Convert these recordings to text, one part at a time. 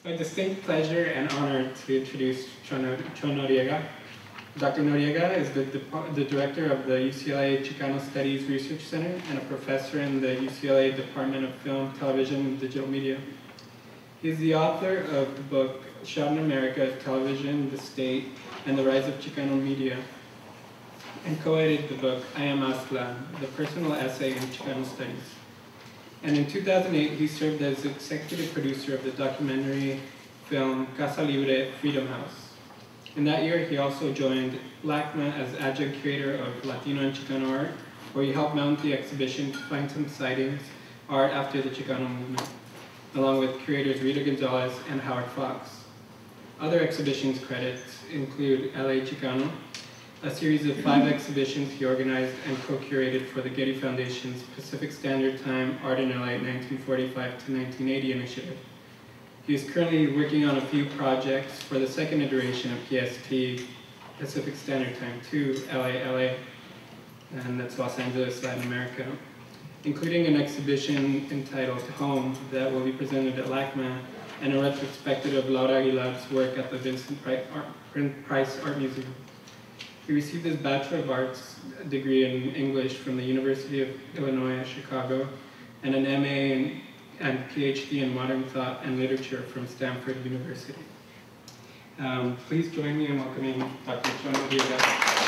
my distinct pleasure and honor to introduce Chon Noriega. Dr. Noriega is the director of the UCLA Chicano Studies Research Center and a professor in the UCLA Department of Film, Television, and Digital Media. He is the author of the book Shot in America, Television, the State, and the Rise of Chicano Media, and co-edited the book I Am Aztlan, the personal essay in Chicano Studies. And in 2008, he served as executive producer of the documentary film Casa Libre, Freedom House. In that year, he also joined LACMA as adjunct curator of Latino and Chicano art, where he helped mount the exhibition To Find Some Sightings, Art After the Chicano Movement, along with curators Rita Gonzalez and Howard Fox. Other exhibitions credits include LA Chicano, a series of 5 exhibitions he organized and co-curated for the Getty Foundation's Pacific Standard Time Art in LA 1945 to 1980 initiative. He is currently working on a few projects for the second iteration of PST, Pacific Standard Time 2, LA, and that's Los Angeles, Latin America, including an exhibition entitled Home that will be presented at LACMA and a retrospective of Laura Aguilar's work at the Vincent Price Art Museum. He received his Bachelor of Arts degree in English from the University of Illinois at Chicago and an MA and PhD in Modern Thought and Literature from Stanford University. Please join me in welcoming Dr. Chon Noriega.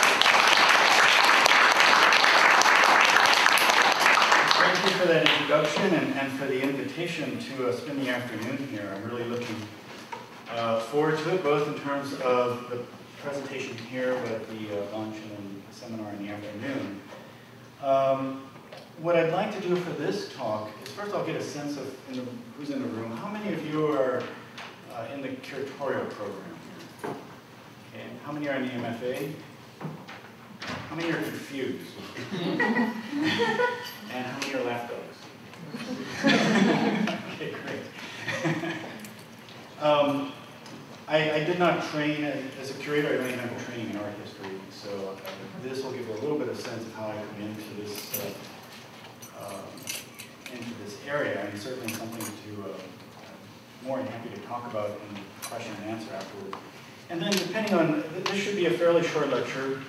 Thank you for that introduction and for the invitation to spend the afternoon here. I'm really looking forward to it, both in terms of the presentation here, but at the lunch and the seminar in the afternoon. What I'd like to do for this talk is first I'll get a sense of who's in the room. How many of you are in the curatorial program here? Okay, and how many are in the MFA? How many are confused? And how many are lapdogs? Okay, great. I did not train as a curator. I don't even have a training in art history, so this will give a little bit of sense of how I come into this area, and certainly something to more than happy to talk about in question and answer afterwards. And then, depending on, this should be a fairly short lecture,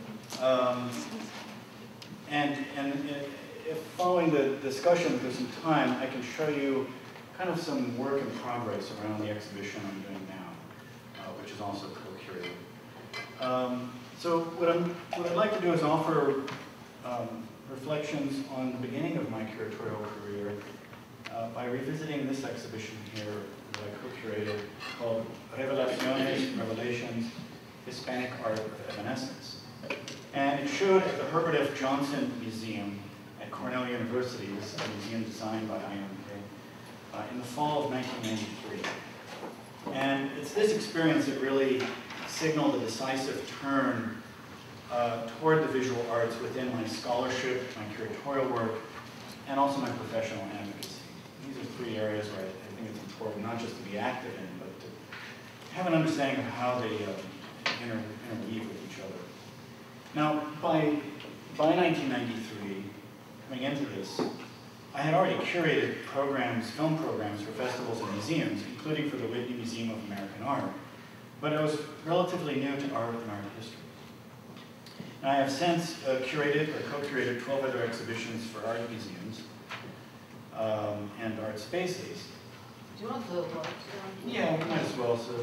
and if following the discussion, if there's some time, I can show you kind of some work in progress around the exhibition I'm doing now, which is also co-curated. So what I'd like to do is offer reflections on the beginning of my curatorial career by revisiting this exhibition here that I co-curated called Revelations, Hispanic Art of Evanescence. And it showed at the Herbert F. Johnson Museum at Cornell University, this is a museum designed by IMK, in the fall of 1993. And it's this experience that really signaled a decisive turn toward the visual arts within my scholarship, my curatorial work, and also my professional advocacy. These are 3 areas where I think it's important not just to be active in, but to have an understanding of how they interweave with each other. Now, by 1993, coming into this, I had already curated programs, film programs for festivals and museums, including for the Whitney Museum of American Art, but I was relatively new to art and art history. And I have since curated or co-curated 12 other exhibitions for art museums and art spaces. Do you want the words? Yeah, we might as well, so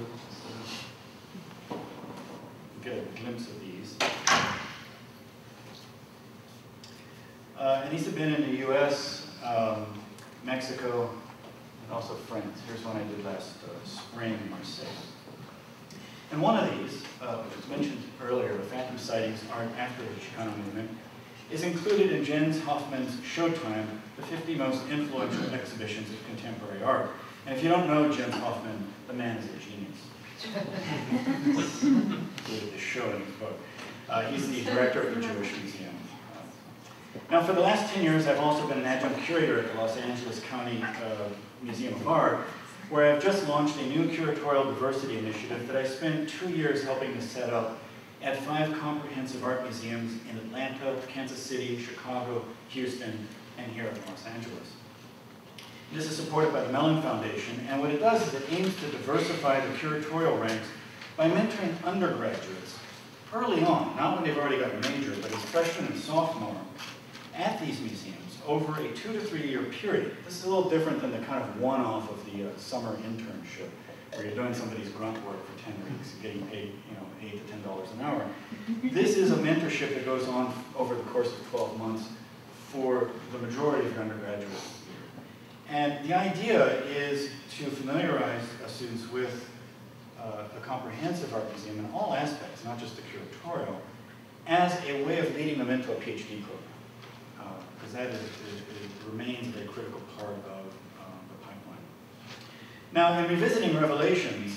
get a glimpse of these. And these have been in the US, Mexico, and also France. Here's one I did last spring in Marseille. And one of these, which was mentioned earlier, the Phantom Sightings, Art After the Chicano Movement, is included in Jens Hoffman's Showtime, the 50 most influential exhibitions of contemporary art. And if you don't know Jens Hoffman, the man is a genius. Included the show in his book. He's the director of the Jewish Museum. Now, for the last 10 years, I've also been an adjunct curator at the Los Angeles County Museum of Art, where I've just launched a new curatorial diversity initiative that I spent 2 years helping to set up at 5 comprehensive art museums in Atlanta, Kansas City, Chicago, Houston, and here in Los Angeles. This is supported by the Mellon Foundation, and what it does is it aims to diversify the curatorial ranks by mentoring undergraduates early on, not when they've already got a major, but as freshmen and sophomore, at these museums over a 2 to 3 year period. This is a little different than the kind of one-off of the summer internship, where you're doing somebody's grunt work for 10 weeks and getting paid, $8 to $10 an hour. This is a mentorship that goes on over the course of 12 months for the majority of your undergraduates. And the idea is to familiarize students with a comprehensive art museum in all aspects, not just the curatorial, as a way of leading them into a PhD program. Because that remains a very critical part of the pipeline. Now, in revisiting Revelations,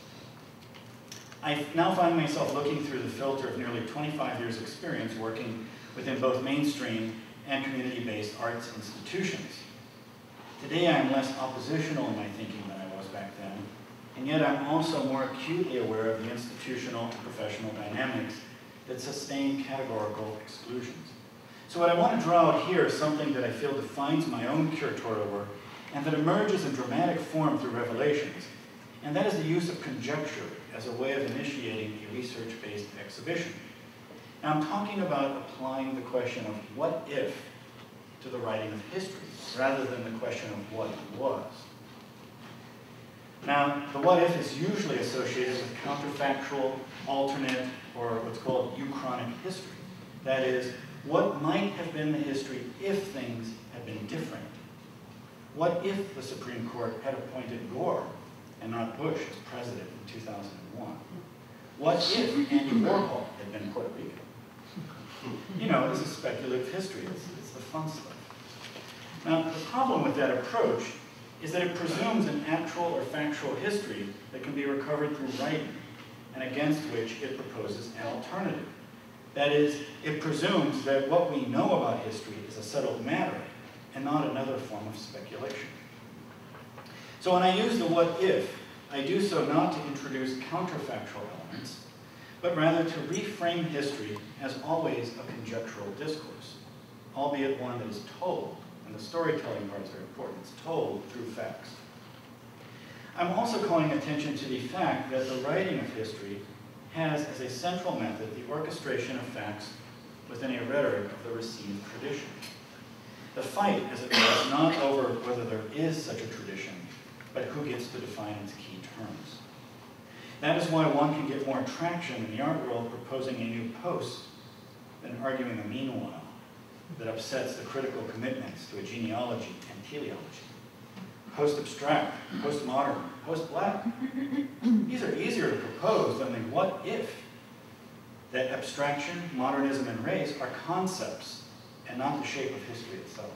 I now find myself looking through the filter of nearly 25 years' experience working within both mainstream and community-based arts institutions. Today, I am less oppositional in my thinking than I was back then, and yet I'm also more acutely aware of the institutional and professional dynamics that sustain categorical exclusions. So what I want to draw out here is something that I feel defines my own curatorial work and that emerges in dramatic form through Revelations, and that is the use of conjecture as a way of initiating a research-based exhibition. Now, I'm talking about applying the question of what if to the writing of history, rather than the question of what was. Now, the what if is usually associated with counterfactual, alternate, or what's called uchronic history. That is, what might have been the history if things had been different? What if the Supreme Court had appointed Gore and not Bush as president in 2001? What if Andy Warhol had been Puerto Rican? This is speculative history. It's the fun stuff. Now, the problem with that approach is that it presumes an actual or factual history that can be recovered through writing, and against which it proposes an alternative. That is, it presumes that what we know about history is a settled matter, and not another form of speculation. So when I use the what if, I do so not to introduce counterfactual elements, but rather to reframe history as always a conjectural discourse, albeit one that is told, and the storytelling part is very important, it's told through facts. I'm also calling attention to the fact that the writing of history has as a central method the orchestration of facts within a rhetoric of the received tradition. The fight, as it were, is not over whether there is such a tradition, but who gets to define its key terms. That is why one can get more traction in the art world proposing a new post than arguing a meanwhile that upsets the critical commitments to a genealogy and teleology. Post-abstract, post-modern, post-black. These are easier to propose than the what if. That abstraction, modernism, and race are concepts and not the shape of history itself.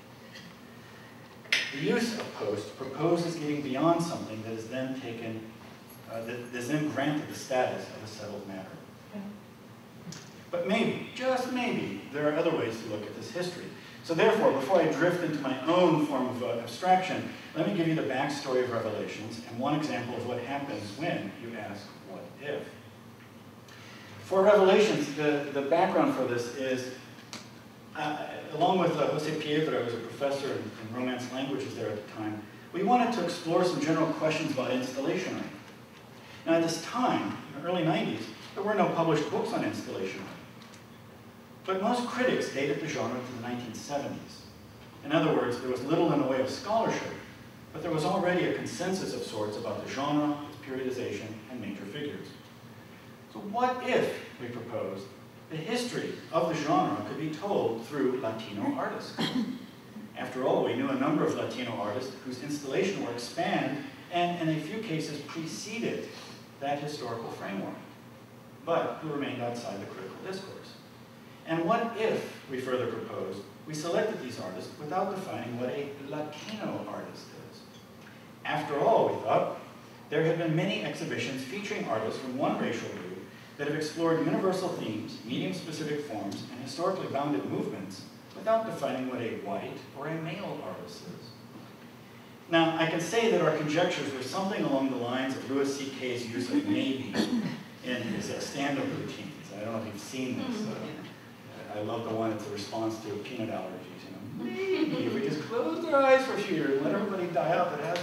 The use of post proposes getting beyond something that is then taken, that is then granted the status of a settled matter. But maybe, just maybe, there are other ways to look at this history. So therefore, before I drift into my own form of abstraction, let me give you the backstory of Revelations and one example of what happens when you ask, what if? For Revelations, the background for this is, along with Jose Piedra, who was a professor in Romance languages there at the time, we wanted to explore some general questions about installation art. Now at this time, in the early 90s, there were no published books on installation art. But most critics dated the genre to the 1970s. In other words, there was little in the way of scholarship, but there was already a consensus of sorts about the genre, its periodization, and major figures. So what if, we proposed, the history of the genre could be told through Latino artists? After all, we knew a number of Latino artists whose installation work spanned and, in a few cases, preceded that historical framework, but who remained outside the critical discourse. And what if, we further proposed, we selected these artists without defining what a Latino artist is? After all, we thought, there have been many exhibitions featuring artists from one racial group that have explored universal themes, medium-specific forms, and historically bounded movements without defining what a white or a male artist is. Now, I can say that our conjectures were something along the lines of Louis C.K.'s use of maybe in his stand-up routines. I don't know if you've seen this. I love the one that's a response to peanut allergies, maybe if we just closed our eyes for a few years and let everybody die out that has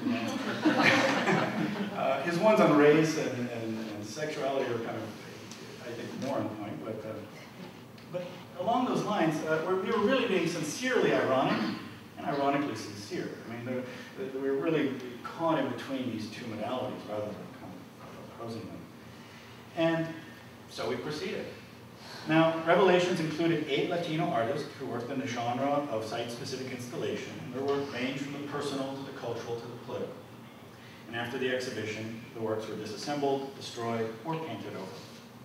one. His ones on race and sexuality are kind of, I think, more on point. But along those lines, we were really being sincerely ironic and ironically sincere. I mean, we were really caught in between these two modalities rather than kind of opposing them. And so we proceeded. Now, Revelations included 8 Latino artists who worked in the genre of site-specific installation. Their work ranged from the personal to the cultural to the political. And after the exhibition, the works were disassembled, destroyed, or painted over.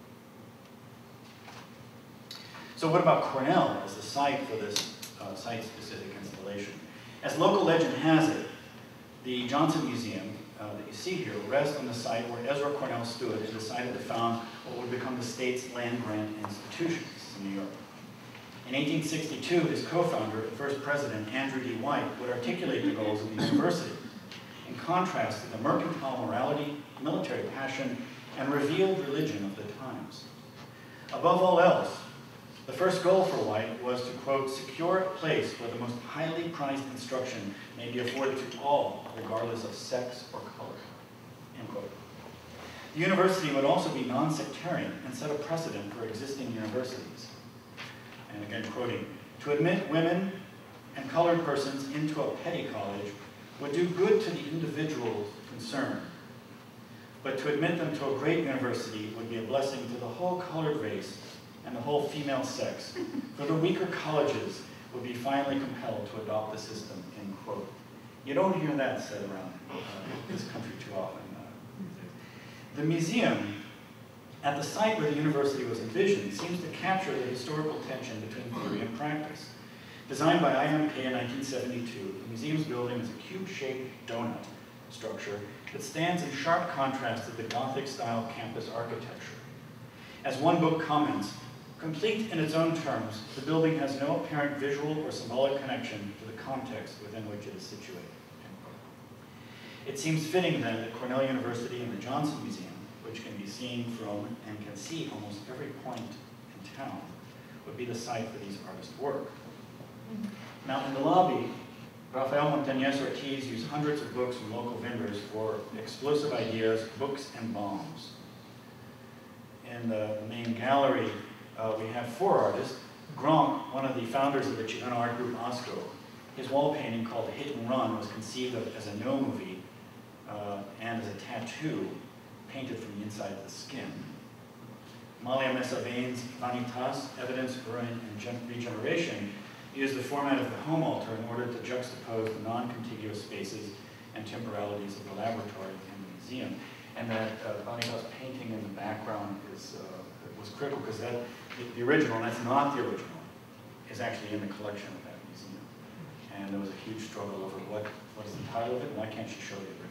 So what about Cornell as the site for this site-specific installation? As local legend has it, the Johnson Museum that you see here rests on the site where Ezra Cornell stood and decided to found what would become the state's land-grant institution. This is in New York. In 1862, his co-founder and first president, Andrew D. White, would articulate the goals of the university in contrast to the mercantile morality, military passion, and revealed religion of the times. Above all else, the first goal for White was to, quote, secure a place where the most highly prized instruction may be afforded to all, regardless of sex or color, end quote. The university would also be non-sectarian and set a precedent for existing universities. And again, quoting, to admit women and colored persons into a petty college would do good to the individuals concerned, but to admit them to a great university would be a blessing to the whole colored race and the whole female sex, for the weaker colleges would be finally compelled to adopt the system, end quote. You don't hear that said around this country too often. The museum, at the site where the university was envisioned, seems to capture the historical tension between theory and practice. Designed by IMK in 1972, the museum's building is a cube-shaped donut structure that stands in sharp contrast to the Gothic-style campus architecture. As one book comments, complete in its own terms, the building has no apparent visual or symbolic connection to the context within which it is situated. It seems fitting then that Cornell University and the Johnson Museum, which can be seen from and can see almost every point in town, would be the site for these artists' work. Now in the lobby, Rafael Montañez Ortiz used hundreds of books from local vendors for explosive ideas, books, and bombs. In the main gallery, we have 4 artists. Gronk, one of the founders of the Chicano art group OSCO, his wall painting called Hit and Run was conceived of as a no movie and as a tattoo painted from the inside of the skin. Malia Mesa Bain's Vanitas, Evidence, Ruin, and Regeneration used the format of the home altar in order to juxtapose the non-contiguous spaces and temporalities of the laboratory and the museum. And that Vanitas painting in the background was critical because the original, and that's not the original, is actually in the collection of that museum. And there was a huge struggle over what is the title of it, and why can't she show the original?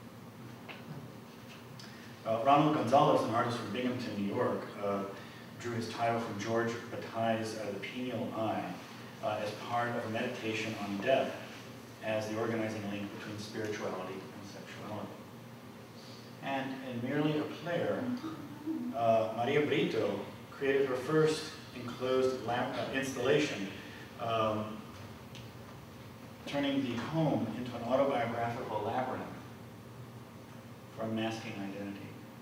Ronald Gonzalez, an artist from Binghamton, New York, drew his title from George Bataille's The Pineal Eye as part of a meditation on death as the organizing link between spirituality and sexuality. And in Merely a Player, Maria Brito created her first enclosed installation, turning the home into an autobiographical labyrinth for masking identity,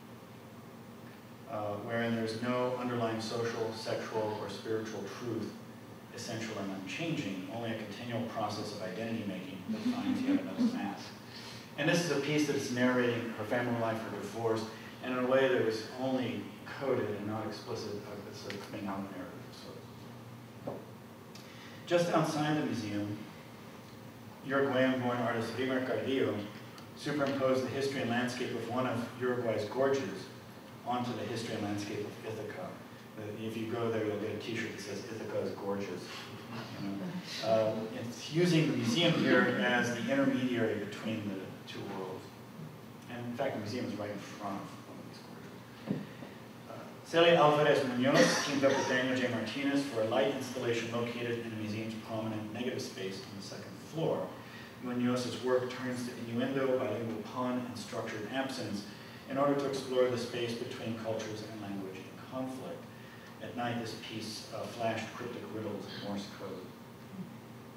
wherein there's no underlying social, sexual, or spiritual truth, essential and unchanging, only a continual process of identity making that finds yet another mask. And this is a piece that's narrating her family life, her divorce, and in a way that was only coded and not explicit. It's a coming out narrative. So. Just outside the museum, Uruguayan-born artist Rimer Cardillo superimposed the history and landscape of one of Uruguay's gorges onto the history and landscape of Ithaca. If you go there, you'll get a t-shirt that says Ithaca is gorgeous. You know? It's using the museum here as the intermediary between the two worlds. And in fact, the museum is right in front of one of these gorges. Celia Alvarez Munoz teamed up with Daniel J. Martinez for a light installation located in the museum's prominent negative space on the 2nd floor. Munoz's work turns to innuendo, bilingual pun, and structured absence in order to explore the space between cultures and language in conflict. At night, this piece flashed cryptic riddles in Morse code.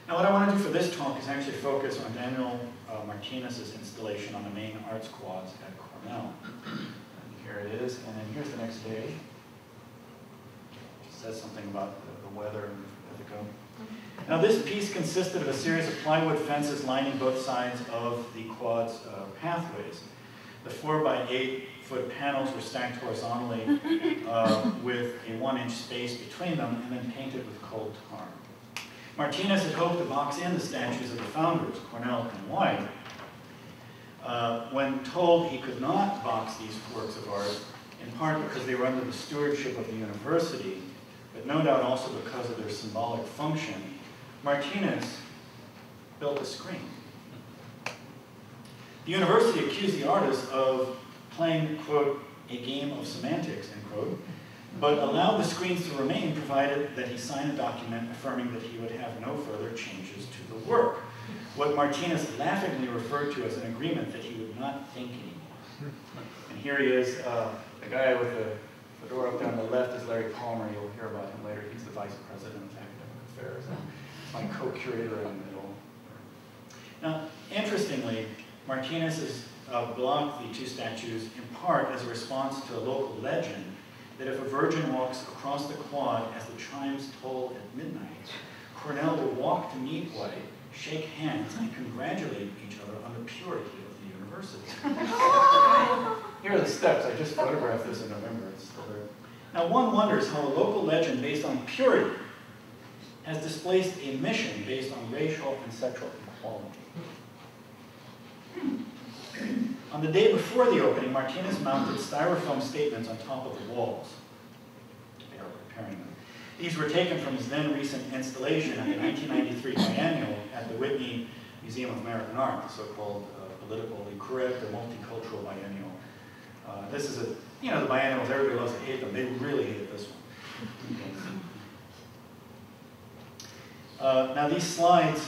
Now what I want to do for this talk is actually focus on Daniel Martinez's installation on the main arts quads at Cornell. And here it is, and then here's the next day. It says something about the weather and Ithaca. Now this piece consisted of a series of plywood fences lining both sides of the quad's pathways. The 4 by 8 foot panels were stacked horizontally with a 1-inch space between them and then painted with cold tar. Martinez had hoped to box in the statues of the founders, Cornell and White. When told he could not box these works of art, in part because they were under the stewardship of the university, but no doubt also because of their symbolic function, Martinez built a screen. The university accused the artist of playing, quote, a game of semantics, end quote, but allowed the screens to remain provided that he signed a document affirming that he would have no further changes to the work, what Martinez laughingly referred to as an agreement that he would not think anymore. And here he is, the guy with the fedora up there on the left is Larry Palmer. You'll hear about him later. He's the vice president of academic affairs. My co-curator in the middle. Now, interestingly, Martinez has blocked the 2 statues in part as a response to a local legend that if a virgin walks across the quad as the chimes toll at midnight, Cornell will walk to meet White, shake hands, and congratulate each other on the purity of the university. Here are the steps. I just photographed this in November. It's still there. Now, one wonders how a local legend based on purity has displaced a mission based on racial and sexual equality. On the day before the opening, Martinez mounted styrofoam statements on top of the walls. They are repairing them. These were taken from his then recent installation at the 1993 biennial at the Whitney Museum of American Art, the so-called politically correct or multicultural biennial. This is the biennials, everybody loves to hate them. They really hated this one. Now these slides,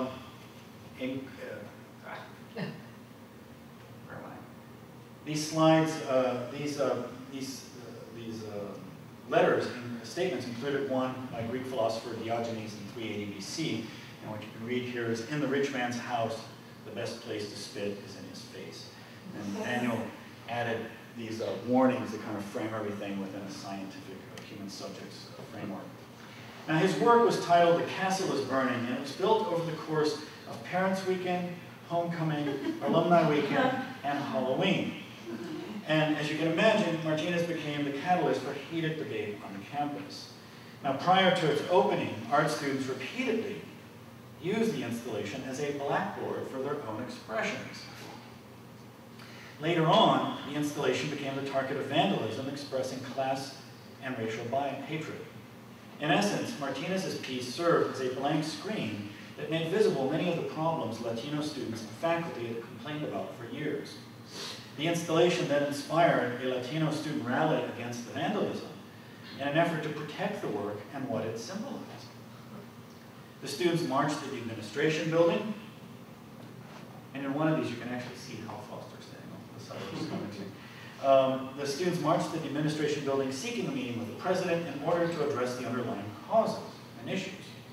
these letters and statements included one by Greek philosopher Diogenes in 380 BC, and what you can read here is, in the rich man's house, the best place to spit is in his face. And Daniel added these warnings that kind of frame everything within a scientific human subjects framework. Now his work was titled The Castle is Burning, and it was built over the course of Parents' Weekend, Homecoming, Alumni Weekend, and Halloween. And as you can imagine, Martinez became the catalyst for heated debate on the campus. Now prior to its opening, art students repeatedly used the installation as a blackboard for their own expressions. Later on, the installation became the target of vandalism, expressing class and racial hatred. In essence, Martinez's piece served as a blank screen that made visible many of the problems Latino students and faculty had complained about for years. The installation then inspired a Latino student rally against the vandalism in an effort to protect the work and what it symbolized. The students marched to the administration building, and in one of these you can actually see Hal Foster standing on the side of the commentary. The students marched to the administration building seeking a meeting with the president in order to address the underlying causes and issues.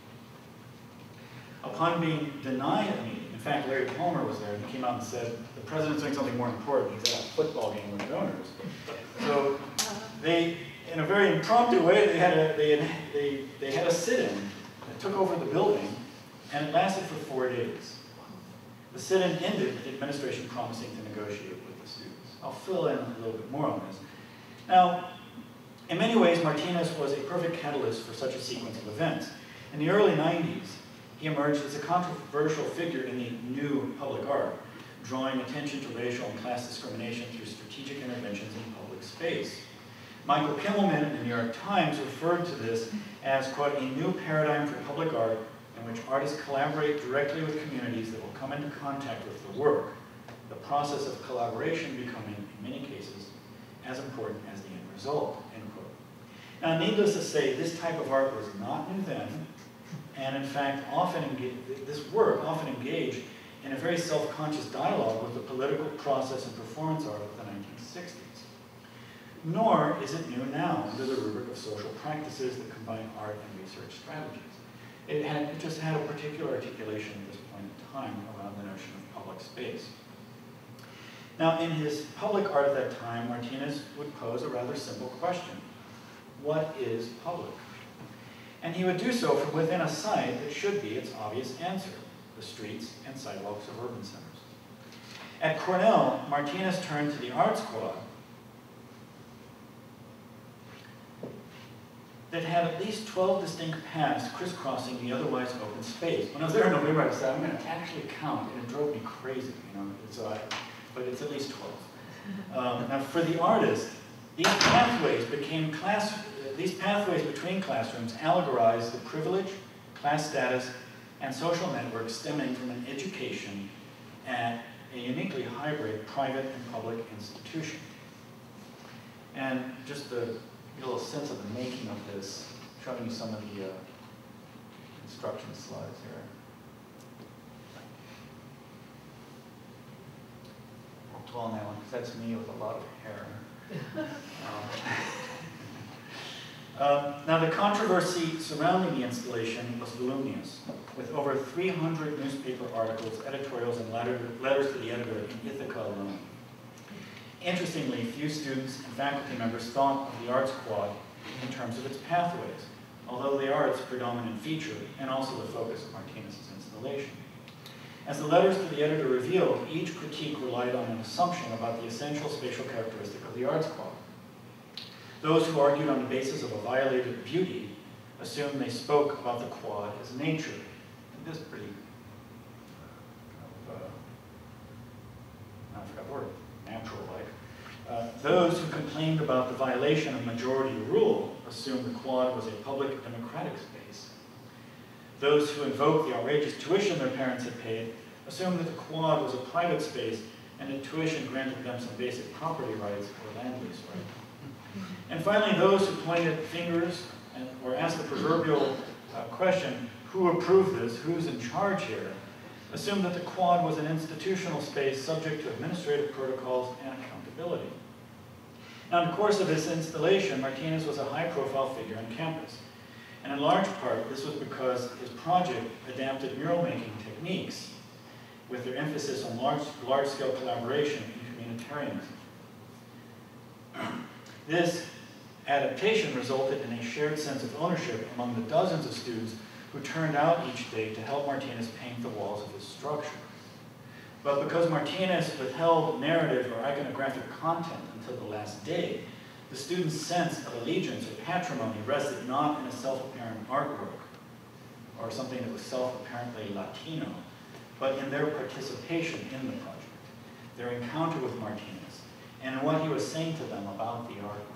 Upon being denied a meeting, in fact, Larry Palmer was there, and he came out and said, the president's doing something more important. He's at a football game with donors. So they, in a very impromptu way, they had a sit-in that took over the building, and it lasted for 4 days. The sit-in ended with the administration promising to negotiate with the students. I'll fill in a little bit more on this. Now, in many ways, Martinez was a perfect catalyst for such a sequence of events. In the early 90s, he emerged as a controversial figure in the new public art, drawing attention to racial and class discrimination through strategic interventions in public space. Michael Kimmelman in the New York Times referred to this as, quote, a new paradigm for public art in which artists collaborate directly with communities that will come into contact with the work, the process of collaboration becoming, in many cases, as important as the end result, end quote. Now, needless to say, this type of art was not new then, and in fact, this work often engaged in a very self-conscious dialogue with the political process and performance art of the 1960s. Nor is it new now under the rubric of social practices that combine art and research strategies. It just had a particular articulation at this point in time around the notion of public space. Now, in his public art at that time, Martinez would pose a rather simple question. What is public? And he would do so from within a site that should be its obvious answer, the streets and sidewalks of urban centers. At Cornell, Martinez turned to the art squad that had at least 12 distinct paths crisscrossing the otherwise open space. When I was there in November, I said, I'm going to actually count, and it drove me crazy, but it's at least 12. Now, for the artist, these pathways between classrooms allegorize the privilege, class status, and social networks stemming from an education at a uniquely hybrid private and public institution. And just to get a little sense of the making of this, showing you some of the instruction slides here. I'll dwell on that one, because that's me with a lot of hair. Now, the controversy surrounding the installation was voluminous, with over 300 newspaper articles, editorials, and letters to the editor in Ithaca alone. Interestingly, few students and faculty members thought of the art squad in terms of its pathways, although they are its predominant feature and also the focus of Martinez's installation. As the letters to the editor revealed, each critique relied on an assumption about the essential spatial characteristic of the art squad. Those who argued on the basis of a violated beauty assumed they spoke about the quad as nature. And this is pretty, I forgot the word, natural-like. Those who complained about the violation of majority rule assumed the quad was a public democratic space. Those who invoked the outrageous tuition their parents had paid assumed that the quad was a private space and that tuition granted them some basic property rights or land lease rights. And finally, those who pointed fingers or asked the proverbial question, who approved this, who's in charge here, assumed that the quad was an institutional space subject to administrative protocols and accountability. Now, in the course of his installation, Martinez was a high-profile figure on campus. And in large part, this was because his project adapted mural-making techniques with their emphasis on large-scale collaboration and communitarianism. This adaptation resulted in a shared sense of ownership among the dozens of students who turned out each day to help Martinez paint the walls of his structure. But because Martinez withheld narrative or iconographic content until the last day, the students' sense of allegiance or patrimony rested not in a self-apparent artwork or something that was self-apparently Latino, but in their participation in the project, their encounter with Martinez, and what he was saying to them about the artwork.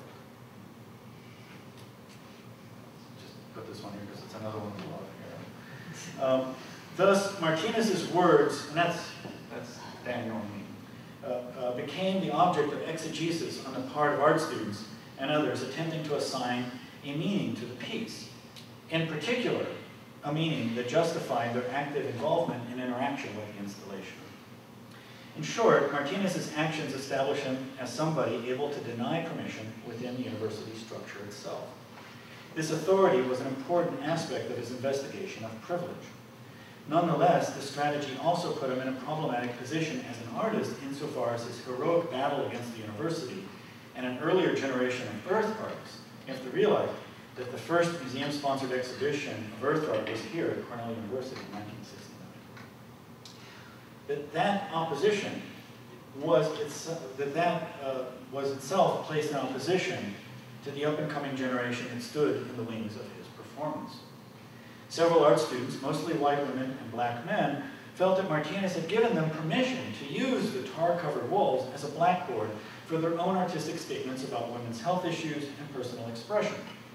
Just put this one here because it's another one with a lot of hair. Thus, Martinez's words, and that's Daniel and me, became the object of exegesis on the part of art students and others attempting to assign a meaning to the piece. In particular, a meaning that justified their active involvement in interaction with the installation. In short, Martinez's actions established him as somebody able to deny permission within the university structure itself. This authority was an important aspect of his investigation of privilege. Nonetheless, this strategy also put him in a problematic position as an artist insofar as his heroic battle against the university and an earlier generation of earth artists. You have to realize that the first museum-sponsored exhibition of earth art was here at Cornell University in 1969. That opposition was itself placed in opposition to the up-and-coming generation that stood in the wings of his performance. Several art students, mostly white women and black men, felt that Martinez had given them permission to use the tar-covered walls as a blackboard for their own artistic statements about women's health issues and personal expression.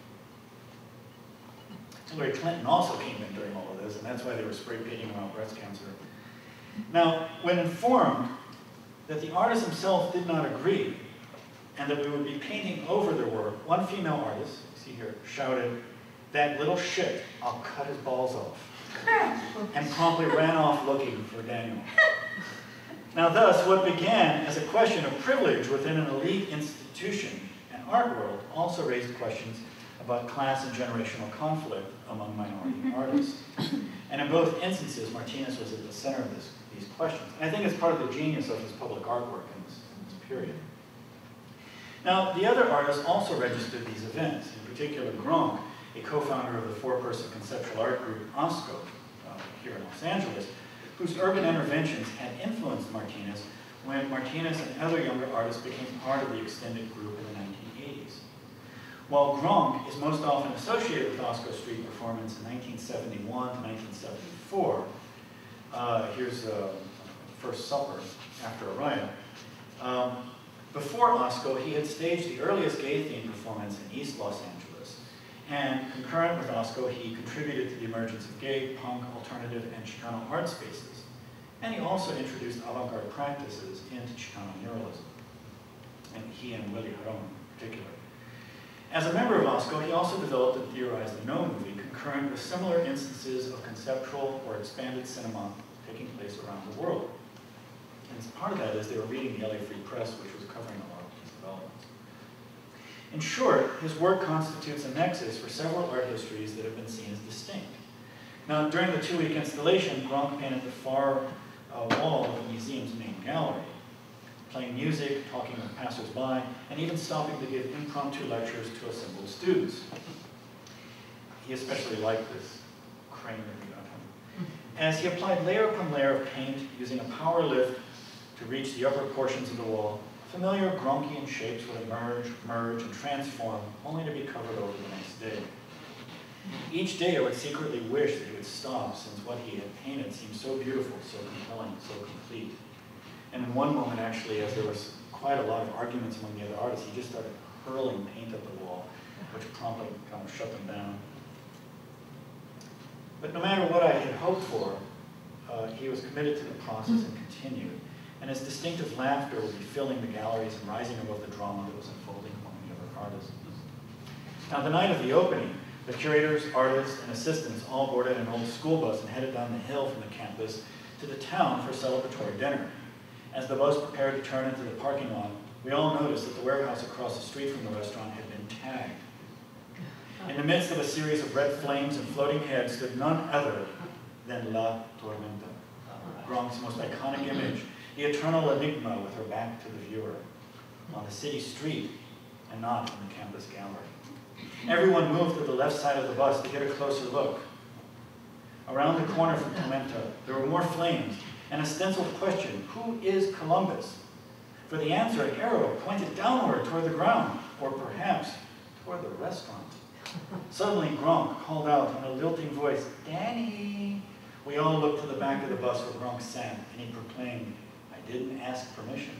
Hillary Clinton also came in during all of this, and that's why they were spray painting about breast cancer. Now, when informed that the artist himself did not agree, and that we would be painting over their work, one female artist, you see here, shouted, "That little shit, I'll cut his balls off," and promptly ran off looking for Daniel. Now thus, what began as a question of privilege within an elite institution and art world also raised questions about class and generational conflict among minority artists. And in both instances, Martinez was at the center of these questions. And I think it's part of the genius of his public artwork in this period. Now, the other artists also registered these events, in particular Gronk, a co-founder of the four-person conceptual art group OSCO here in Los Angeles, whose urban interventions had influenced Martinez when Martinez and other younger artists became part of the extended group in the 1980s. While Gronk is most often associated with OSCO Street performance in 1971 to 1974, here's First Supper after a riot. Before OSCO, he had staged the earliest gay-themed performance in East Los Angeles, and concurrent with OSCO, he contributed to the emergence of gay, punk, alternative, and Chicano art spaces. And he also introduced avant-garde practices into Chicano muralism, and he and Willie Jaron in particular. As a member of OSCO, he also developed and theorized the No movie, concurrent with similar instances of conceptual or expanded cinema taking place around the world. And as part of that is they were reading the LA Free Press, which was covering a lot of these developments. In short, his work constitutes a nexus for several art histories that have been seen as distinct. Now, during the two-week installation, Gronk painted the far wall of the museum's main gallery, playing music, talking with passers-by, and even stopping to give impromptu lectures to assembled students. He especially liked this crane that we got him. As he applied layer upon layer of paint using a power lift to reach the upper portions of the wall, familiar Gronkian shapes would emerge, merge, and transform, only to be covered over the next day. Each day I would secretly wish that he would stop, since what he had painted seemed so beautiful, so compelling, so complete. And in one moment, actually, as there was quite a lot of arguments among the other artists, he just started hurling paint at the wall, which promptly kind of shut them down. But no matter what I had hoped for, he was committed to the process and continued. And his distinctive laughter would be filling the galleries and rising above the drama that was unfolding among the other artists. Now, the night of the opening, the curators, artists, and assistants all boarded an old school bus and headed down the hill from the campus to the town for celebratory dinner. As the bus prepared to turn into the parking lot, we all noticed that the warehouse across the street from the restaurant had been tagged. In the midst of a series of red flames and floating heads stood none other than La Tormenta, Gronk's most iconic image, the eternal enigma with her back to the viewer, on the city street and not in the campus gallery. Everyone moved to the left side of the bus to get a closer look. Around the corner from Tormenta, there were more flames, and a stenciled question, who is Columbus? For the answer, an arrow pointed downward toward the ground, or perhaps toward the restaurant. Suddenly, Gronk called out in a lilting voice, Danny! We all looked to the back of the bus where Gronk sat, and he proclaimed, I didn't ask permission.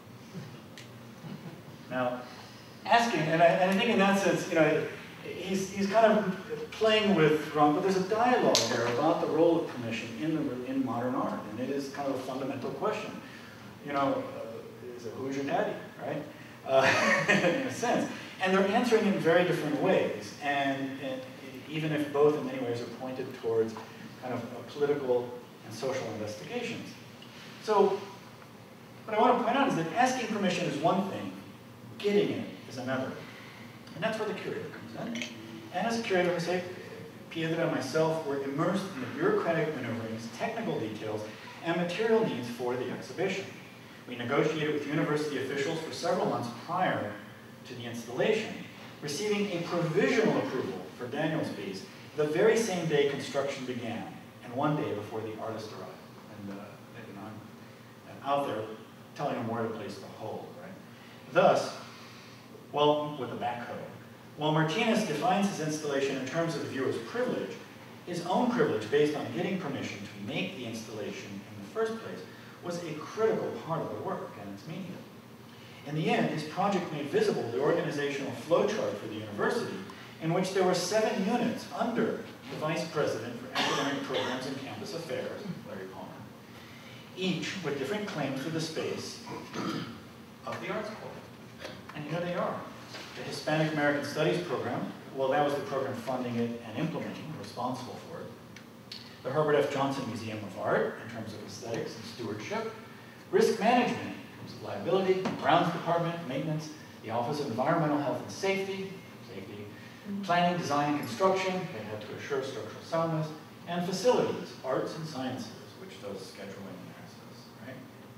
Now, asking, and I think in that sense, you know, he's kind of playing with Gronk, but there's a dialogue there about the role of permission in modern art, and it is kind of a fundamental question. You know, who's your daddy, right? In a sense. And they're answering in very different ways, and even if both in many ways are pointed towards kind of political and social investigations. So what I want to point out is that asking permission is one thing, getting it is another. And that's where the curator comes in. And as a curator, Jose Piedra and myself were immersed in the bureaucratic maneuverings, technical details, and material needs for the exhibition. We negotiated with university officials for several months prior to the installation, receiving a provisional approval for Daniel's piece the very same day construction began, and one day before the artist arrived. And I'm out there telling him where to place the hole, right? Thus, well, with a backhoe. While Martinez defines his installation in terms of the viewer's privilege, his own privilege based on getting permission to make the installation in the first place was a critical part of the work and its meaning. In the end, his project made visible the organizational flowchart for the university, in which there were 7 units under the Vice President for Academic Programs and Campus Affairs, Larry Palmer, each with different claims to the space of the Arts Corps. And here they are. The Hispanic American Studies program, well, that was the program funding it and implementing, responsible for it. The Herbert F. Johnson Museum of Art, in terms of aesthetics and stewardship. Risk management, in terms of liability, grounds department, maintenance, the Office of Environmental Health and Safety, Planning, design, and construction, they had to assure structural soundness. And facilities, arts and sciences, which does scheduling and access, right?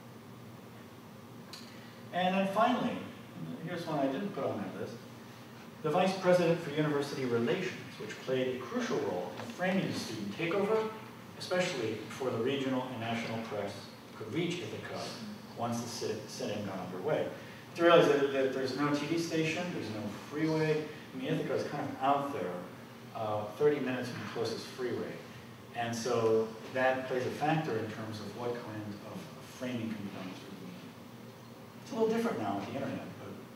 And then finally, here's one I didn't put on that list, the Vice President for University Relations, which played a crucial role in framing the student takeover, especially before the regional and national press could reach Ithaca once the sit-in got underway. To realize that there's no TV station, there's no freeway. I mean, Ithaca is kind of out there, 30 minutes from the closest freeway. And so that plays a factor in terms of what kind of framing can be done through the media. It's a little different now with the internet,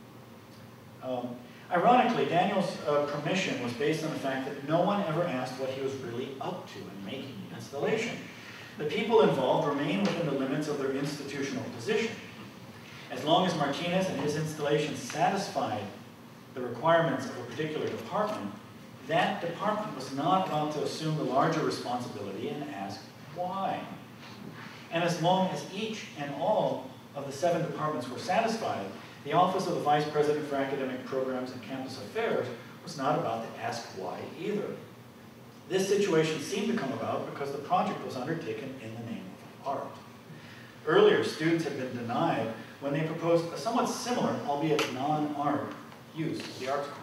but ironically, Daniel's permission was based on the fact that no one ever asked what he was really up to in making the installation. The people involved remain within the limits of their institutional position. As long as Martinez and his installation satisfied the requirements of a particular department, that department was not about to assume the larger responsibility and ask why. And as long as each and all of the 7 departments were satisfied, the Office of the Vice President for Academic Programs and Campus Affairs was not about to ask why either. This situation seemed to come about because the project was undertaken in the name of art. Earlier, students had been denied when they proposed a somewhat similar, albeit non-art, use of the arts card.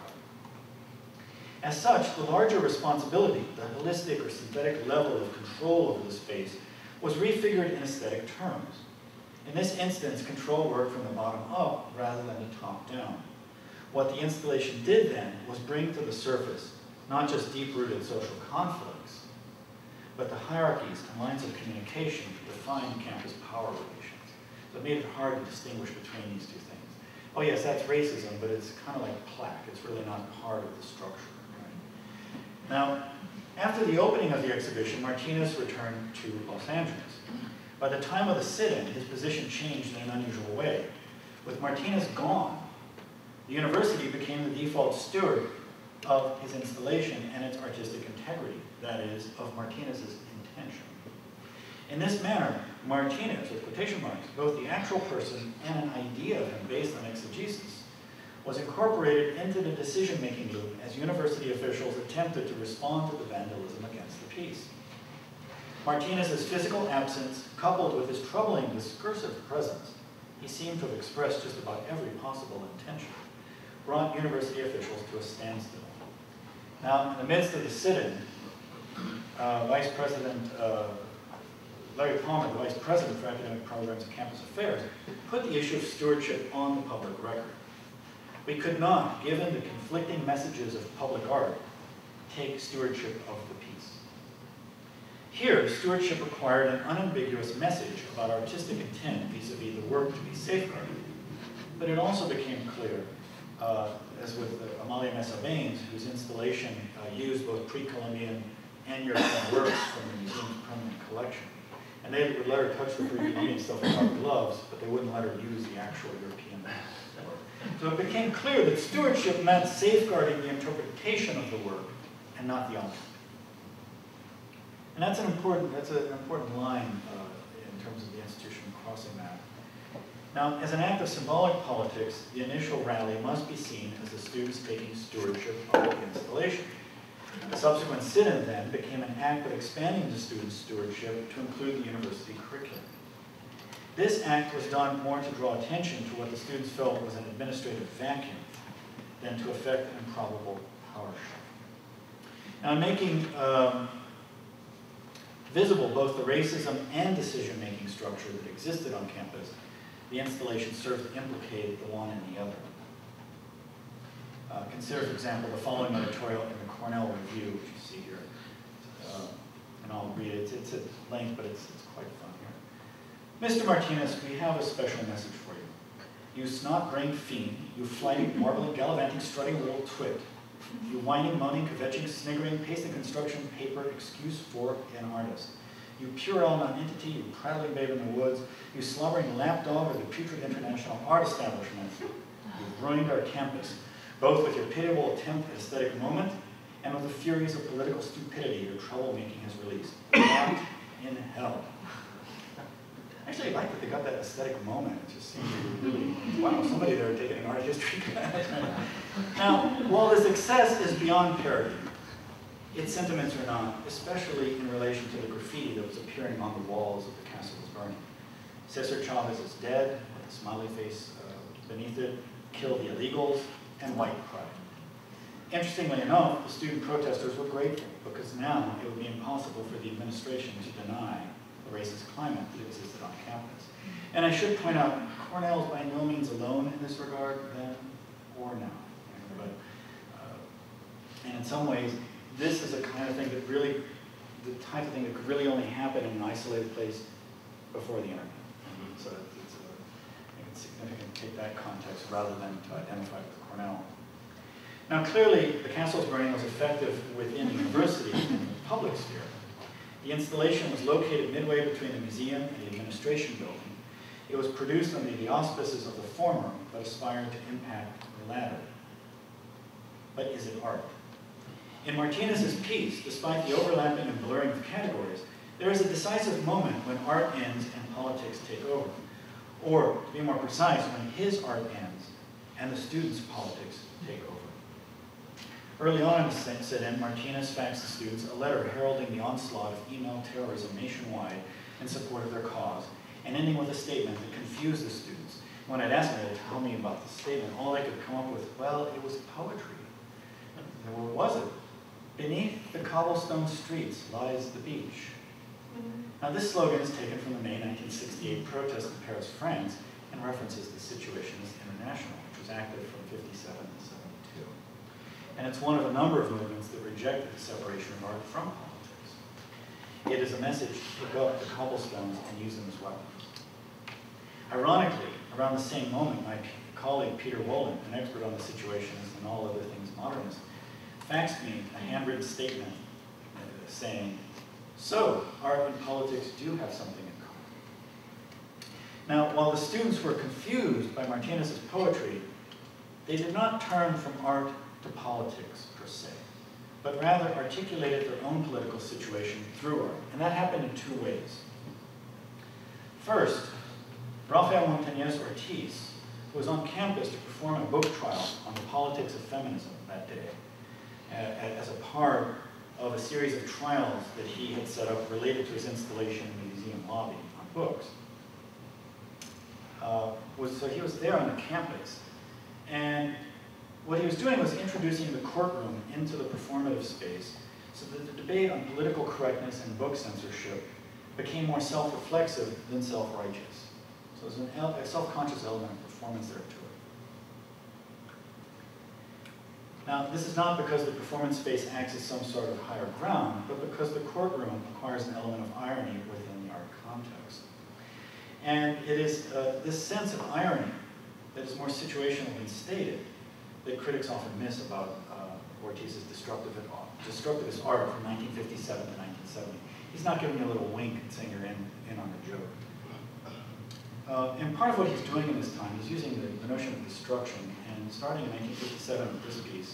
As such, the larger responsibility, the holistic or synthetic level of control over the space, was refigured in aesthetic terms. In this instance, control worked from the bottom up rather than the top down. What the installation did then was bring to the surface not just deep-rooted social conflicts, but the hierarchies and lines of communication that define campus power relations. So it made it hard to distinguish between these two things. Oh yes, that's racism, but it's kind of like a plaque. It's really not part of the structure. Now, after the opening of the exhibition, Martinez returned to Los Angeles. By the time of the sit-in, his position changed in an unusual way. With Martinez gone, the university became the default steward of his installation and its artistic integrity, that is, of Martinez's intention. In this manner, Martinez, with quotation marks, both the actual person and an idea of him based on exegesis, was incorporated into the decision-making loop as university officials attempted to respond to the vandalism against the piece. Martinez's physical absence, coupled with his troubling discursive presence, he seemed to have expressed just about every possible intention, brought university officials to a standstill. Now, in the midst of the sit-in, Vice President Larry Palmer, the Vice President for Academic Programs and Campus Affairs, put the issue of stewardship on the public record. We could not, given the conflicting messages of public art, take stewardship of the piece. Here, stewardship required an unambiguous message about artistic intent vis-a-vis the work to be safeguarded. But it also became clear, as with Amalia Mesa Baines, whose installation used both pre-Columbian and European works from the museum's permanent collection. And they would let her touch the pre-Columbian stuff without gloves, but they wouldn't let her use the actual European work. So it became clear that stewardship meant safeguarding the interpretation of the work and not the object. And that's an important line in terms of the institution crossing that. Now, as an act of symbolic politics, the initial rally must be seen as the students taking stewardship of the installation. The subsequent sit-in then became an act of expanding the students' stewardship to include the university curriculum. This act was done more to draw attention to what the students felt was an administrative vacuum than to effect an improbable power shift. Now, in making visible both the racism and decision-making structure that existed on campus, the installation served to implicate the one and the other. Consider, for example, the following editorial in the Cornell Review, which you see here. And I'll read it. It's at length, but it's quite fun here. Mr. Martinez, we have a special message for you. You snot-brained fiend, you flighty, warbling, gallivanting, strutting little twit. You whining, moaning, kvetching, sniggering, pasting construction paper excuse for an artist. You puerile nonentity, you prattling babe in the woods, you slobbering lapdog of the putrid international art establishment. You've ruined our campus, both with your pitiable attempt at aesthetic moment and with the furies of political stupidity your troublemaking has released. Rot in hell. Actually, I like that they got that aesthetic moment. It just seems really, wow, somebody there taking an art history class. Now, while the success is beyond parody, its sentiments are not, especially in relation to the graffiti that was appearing on the walls of the castle was burning. Cesar Chavez is dead, with a smiley face beneath it, kill the illegals, and white pride. Interestingly enough, the student protesters were grateful because now it would be impossible for the administration to deny the racist climate that existed on campus. And I should point out, Cornell is by no means alone in this regard then or now. But, and in some ways, this is a kind of thing that really, the type of thing that could really only happen in an isolated place before the internet. So I think it's significant to take that context rather than to identify with Cornell. Now clearly, the castle's burning was effective within the university and the public sphere. The installation was located midway between the museum and the administration building. It was produced under the auspices of the former, but aspiring to impact the latter. But is it art? In Martinez's piece, despite the overlapping and blurring of categories, there is a decisive moment when art ends and politics take over. Or, to be more precise, when his art ends and the students' politics take over. Early on in the sit-in, Martinez faxed the students a letter heralding the onslaught of email terrorism nationwide in support of their cause, and ending with a statement that confused the students. When I'd asked them to tell me about the statement, all they could come up with, well, it was poetry. And what was it? Beneath the cobblestone streets lies the beach. Now this slogan is taken from the May 1968 protest in Paris, France, and references the Situationist International, which was active from 57 to 72. And it's one of a number of movements that rejected the separation of art from politics. It is a message to pick up the cobblestones and use them as weapons. Ironically, around the same moment, my colleague Peter Wolin, an expert on the Situationist and all other things modernist, faxed me a handwritten statement saying, so, art and politics do have something in common. Now, while the students were confused by Martinez's poetry, they did not turn from art to politics, per se, but rather articulated their own political situation through art, and that happened in two ways. First, Rafael Montañez Ortiz, who was on campus to perform a book trial on the politics of feminism that day, as a part of a series of trials that he had set up related to his installation in the museum lobby on books. So he was there on the campus, and what he was doing was introducing the courtroom into the performative space so that the debate on political correctness and book censorship became more self-reflexive than self-righteous. So there's a self-conscious element of performance there to it. Now, this is not because the performance space acts as some sort of higher ground, but because the courtroom acquires an element of irony within the art context. And it is this sense of irony that is more situational than stated that critics often miss about Ortiz's destructivist art from 1957 to 1970. He's not giving you a little wink and saying you're in on the joke. And part of what he's doing in this time, he's using the notion of destruction, and starting in 1957 with this piece.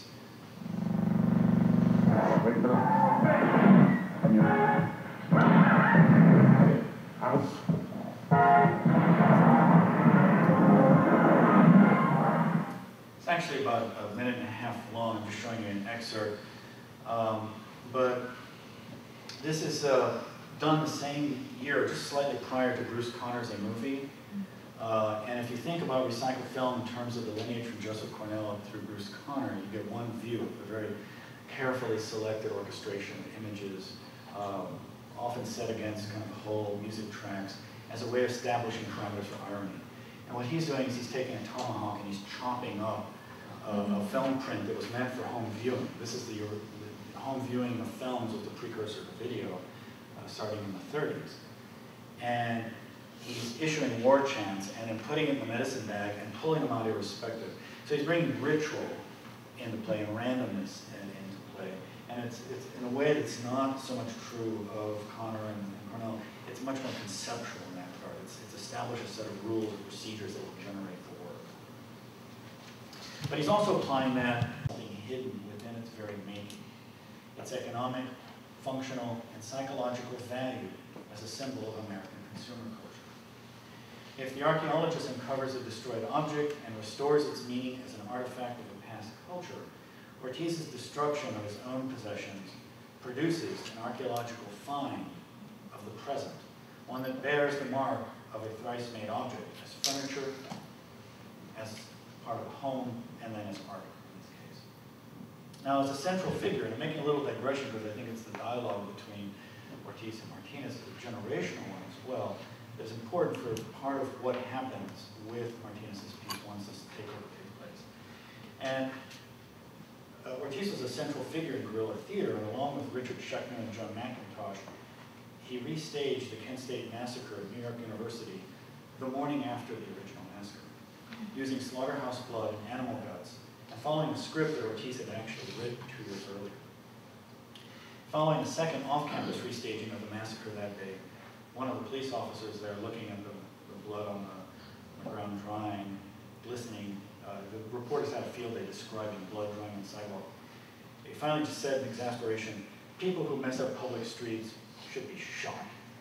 It's actually about a minute and a half long. I'm just showing you an excerpt. But this is done the same year, just slightly prior to Bruce Conner's A Movie. And if you think about recycled film in terms of the lineage from Joseph Cornell up through Bruce Conner, you get one view of a very carefully selected orchestration of images, often set against kind of whole music tracks, as a way of establishing parameters for irony. And what he's doing is he's taking a tomahawk and he's chopping up a film print that was meant for home viewing. This is the home viewing of films with the precursor to video, starting in the 30s. And he's issuing war chants and then putting it in the medicine bag and pulling them out irrespective. So he's bringing ritual into play and randomness into play. And it's in a way that's not so much true of Conner and Cornell. It's much more conceptual in that regard. It's established a set of rules and procedures that will generate the work. But he's also applying that something hidden within its very making. Its economic, functional, and psychological value as a symbol of American consumer culture. If the archaeologist uncovers a destroyed object and restores its meaning as an artifact of a past culture, Ortiz's destruction of his own possessions produces an archaeological find of the present, one that bears the mark of a thrice-made object as furniture, as part of a home, and then as art in this case. Now, as a central figure, and I'm making a little digression because I think it's the dialogue between Ortiz and Martinez is a generational one as well, that's important for part of what happens with Martinez's piece once this takeover takes place. And Ortiz was a central figure in guerrilla theater, and along with Richard Schechner and John McIntosh, he restaged the Kent State Massacre at New York University the morning after the original massacre, using slaughterhouse blood and animal guts, and following a script that Ortiz had actually written 2 years earlier. Following a second off-campus restaging of the massacre that day, one of the police officers there looking at the blood on the ground drying, glistening, the reporters had a field day describing blood drying on the sidewalk. He finally just said in exasperation, "People who mess up public streets should be shot."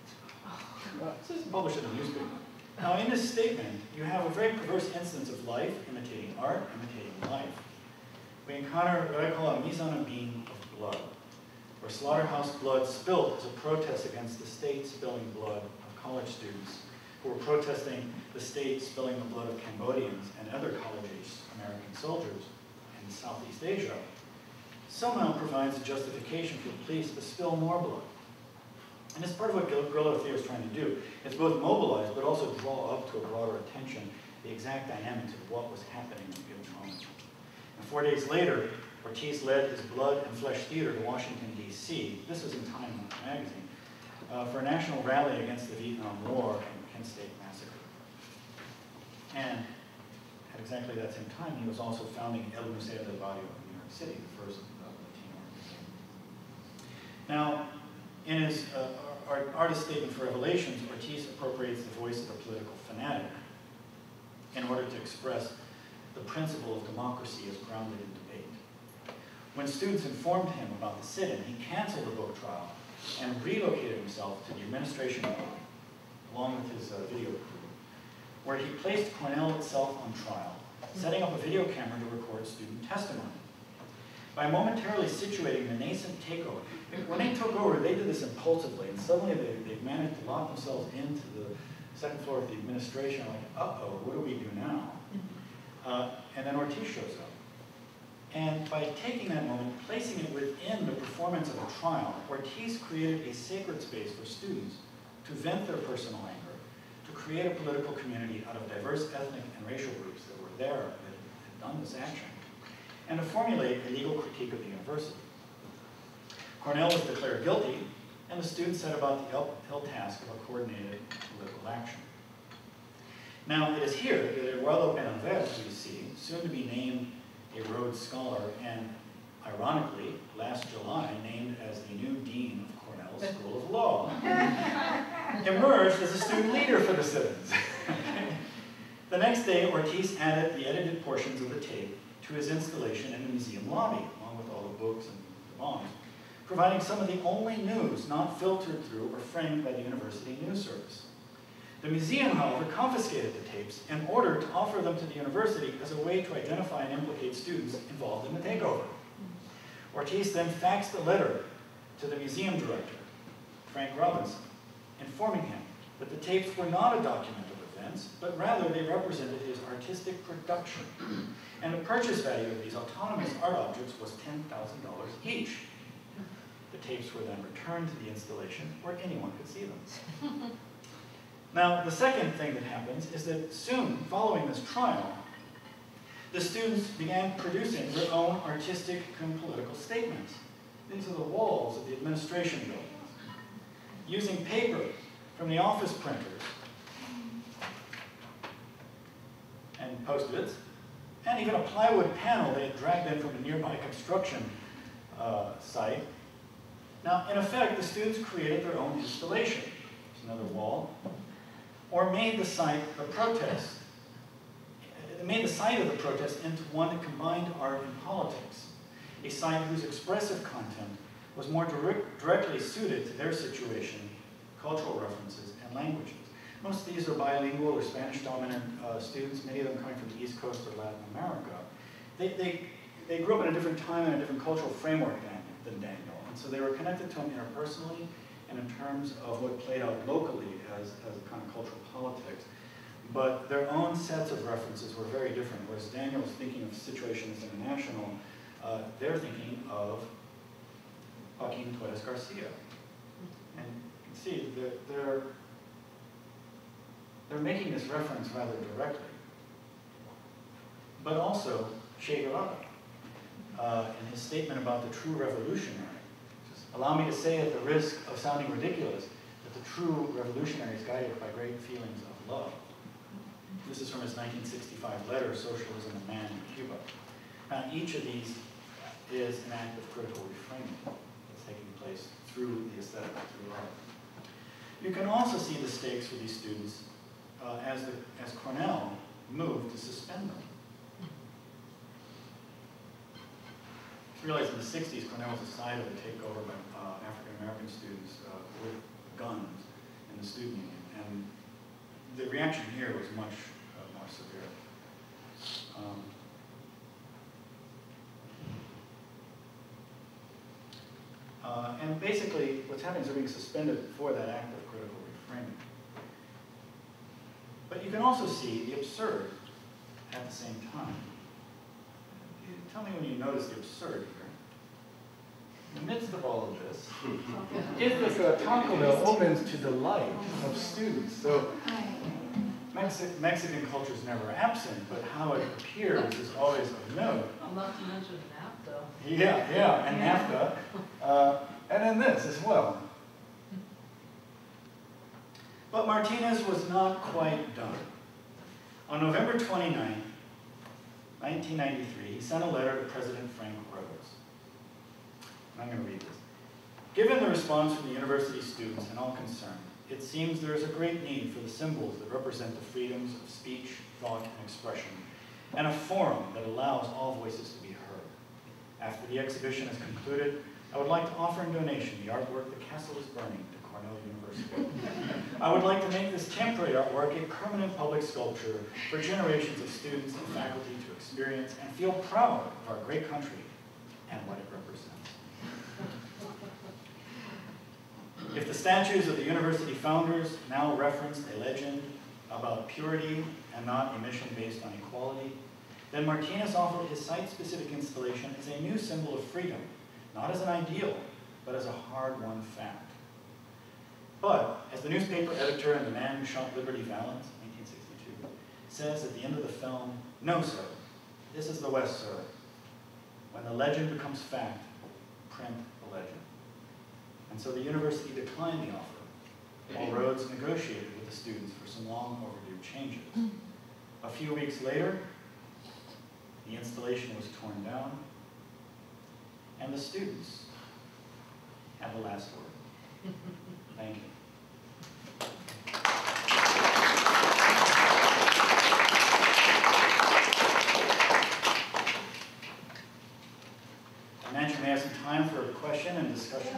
This is published in the newspaper. Now, in this statement, you have a very perverse instance of life imitating art, imitating life. We encounter what I call a mise en abîme of blood, where slaughterhouse blood spilt as a protest against the state spilling blood of college students who were protesting the state spilling the blood of Cambodians and other college-age American soldiers in Southeast Asia, somehow provides a justification for police to spill more blood. And it's part of what guerrilla theater is trying to do. It's both mobilize, but also draw up to a broader attention the exact dynamics of what was happening at a given moment. And 4 days later, Ortiz led his blood and flesh theater to Washington, D.C. This was in Time magazine, for a national rally against the Vietnam War and the Kent State Massacre. And at exactly that same time, he was also founding El Museo del Barrio in New York City, the first Latino art museum. Now, in his artist statement for Revelations, Ortiz appropriates the voice of a political fanatic in order to express the principle of democracy as grounded in debate. When students informed him about the sit-in, he canceled the book trial and relocated himself to the administration building, along with his video crew, where he placed Cornell itself on trial, setting up a video camera to record student testimony. By momentarily situating the nascent takeover, when they took over, they did this impulsively, and suddenly they managed to lock themselves into the second floor of the administration, like, uh-oh, what do we do now? And then Ortiz shows up. And by taking that moment, placing it within the performance of a trial, Ortiz created a sacred space for students to vent their personal anger, to create a political community out of diverse ethnic and racial groups that were there, that had done this action, and to formulate a legal critique of the university. Cornell was declared guilty, and the students set about the uphill task of a coordinated political action. Now, it is here that Eduardo Penalver, who you see, soon to be named a Rhodes Scholar, and ironically, last July, named as the new dean of Cornell's School of Law, emerged as a student leader for the sit-ins. The next day, Ortiz added the edited portions of the tape to his installation in the museum lobby, along with all the books and the bonds, providing some of the only news not filtered through or framed by the university news service. The museum, however, confiscated the tapes in order to offer them to the university as a way to identify and implicate students involved in the takeover. Ortiz then faxed a letter to the museum director, Frank Robinson, informing him that the tapes were not a document of events, but rather they represented his artistic production. And the purchase value of these autonomous art objects was $10,000 each. The tapes were then returned to the installation where anyone could see them. Now, the second thing that happens is that soon, following this trial, the students began producing their own artistic and political statements. These are the walls of the administration building. Using paper from the office printers and Post-its, and even a plywood panel they had dragged in from a nearby construction site. Now, in effect, the students created their own installation. There's another wall. Or made the site a protest. It made the site of the protest into one that combined art and politics. A site whose expressive content was more directly suited to their situation, cultural references, and languages. Most of these are bilingual or Spanish-dominant students, many of them coming from the East Coast or Latin America. They grew up in a different time and a different cultural framework than Daniel, and so they were connected to him interpersonally and in terms of what played out locally as a kind of cultural politics. But their own sets of references were very different. Whereas Daniel was thinking of situations international, they're thinking of Joaquin Torres Garcia. And you can see they're making this reference rather directly. But also Che Guevara, in his statement about the true revolutionary. Just allow me to say at the risk of sounding ridiculous, that the true revolutionary is guided by great feelings of love. This is from his 1965 letter, Socialism and Man in Cuba. Now, each of these is an act of critical reframing that's taking place through the aesthetic, through art. You can also see the stakes for these students as Cornell moved to suspend them. You realize in the 60s, Cornell was decided to take over by African-American students with guns in the student union. And the reaction here was much more severe. And basically, what's happening is they're being suspended for that act of critical reframing. But you can also see the absurd at the same time. Tell me when you notice the absurd here. In the midst of all of this, Ithaca Taco Bell opens to the delight of students. So Mexican culture is never absent, but how it appears is always of note. Not to mention NAFTA. Yeah, and NAFTA. And then this as well. But Martinez was not quite done. On November 29, 1993, he sent a letter to President Frank Rose. I'm going to read this. Given the response from the university students and all concerned, it seems there is a great need for the symbols that represent the freedoms of speech, thought, and expression, and a forum that allows all voices to be heard. After the exhibition is concluded, I would like to offer in donation the artwork The Castle is Burning to Cornell University. I would like to make this temporary artwork a permanent public sculpture for generations of students and faculty to experience and feel proud of our great country and what it represents. If the statues of the university founders now referenced a legend about purity and not a mission based on equality, then Martinez offered his site-specific installation as a new symbol of freedom, not as an ideal, but as a hard-won fact. But, as the newspaper editor and the man who shot Liberty Valance, 1962, says at the end of the film, "No, sir, this is the West, sir. When the legend becomes fact, print the legend." And so the university declined the offer, while Rhodes negotiated with the students for some long overdue changes. A few weeks later, the installation was torn down, and the students have the last word. Thank you. I mentioned we have some time for a question and discussion.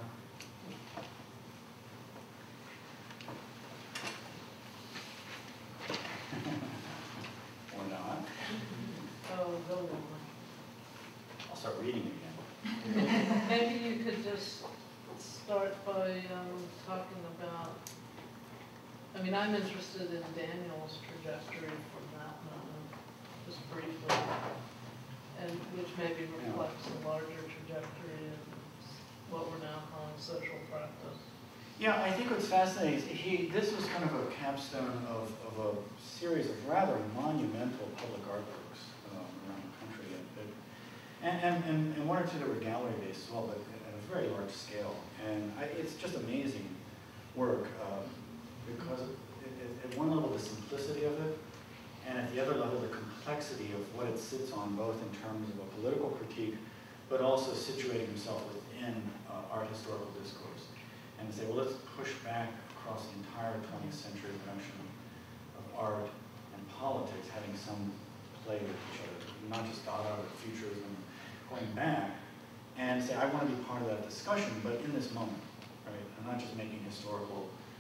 Or not. Oh, go on. I'll start reading again. Maybe you could just start by talking about, I mean, I'm interested in Daniel's trajectory from that moment, just briefly, and which maybe reflects a larger trajectory in what we're now calling social practice. Yeah, I think what's fascinating is this was kind of a capstone of a series of rather monumental public artworks around the country. And one or two that were gallery-based as well, but at a very large scale. And it's just amazing work because at one level, the simplicity of it, and at the other level, the complexity of what it sits on, both in terms of a political critique, but also situating himself within art historical discourse. And to say, well, let's push back across the entire 20th century notion of art and politics having some play with each other, not just Dada, but futurism, going back, and say, I want to be part of that discussion, but in this moment, right? I'm not just making historical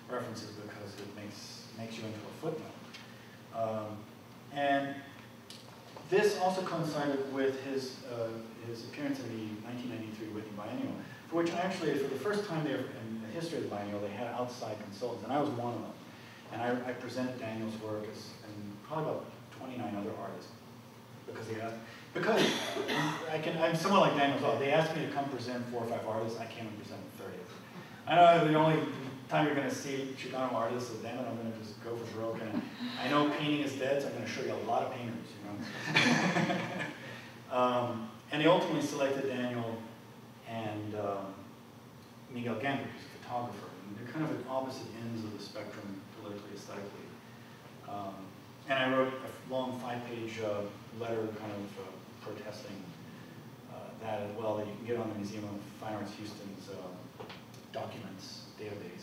references because it makes you into a footnote. And this also coincided with his appearance in the 1993 Whitney Biennial, for which actually, for the first time in the history of the Biennial, they had outside consultants, and I was one of them. And I presented Daniel's work and probably about 29 other artists, because I'm somewhat like Daniel's law. They asked me to come present 4 or 5 artists. I came and presented 30. I know the only time you're going to see Chicano artists is then, and I'm going to just go for broke. And I know painting is dead, so I'm going to show you a lot of painters, you know. And they ultimately selected Daniel and Miguel Gendry, who's a photographer. And they're kind of at opposite ends of the spectrum, politically, aesthetically. And I wrote a long 5-page letter kind of protesting that as well, that you can get on the Museum of Fine Arts Houston's documents database.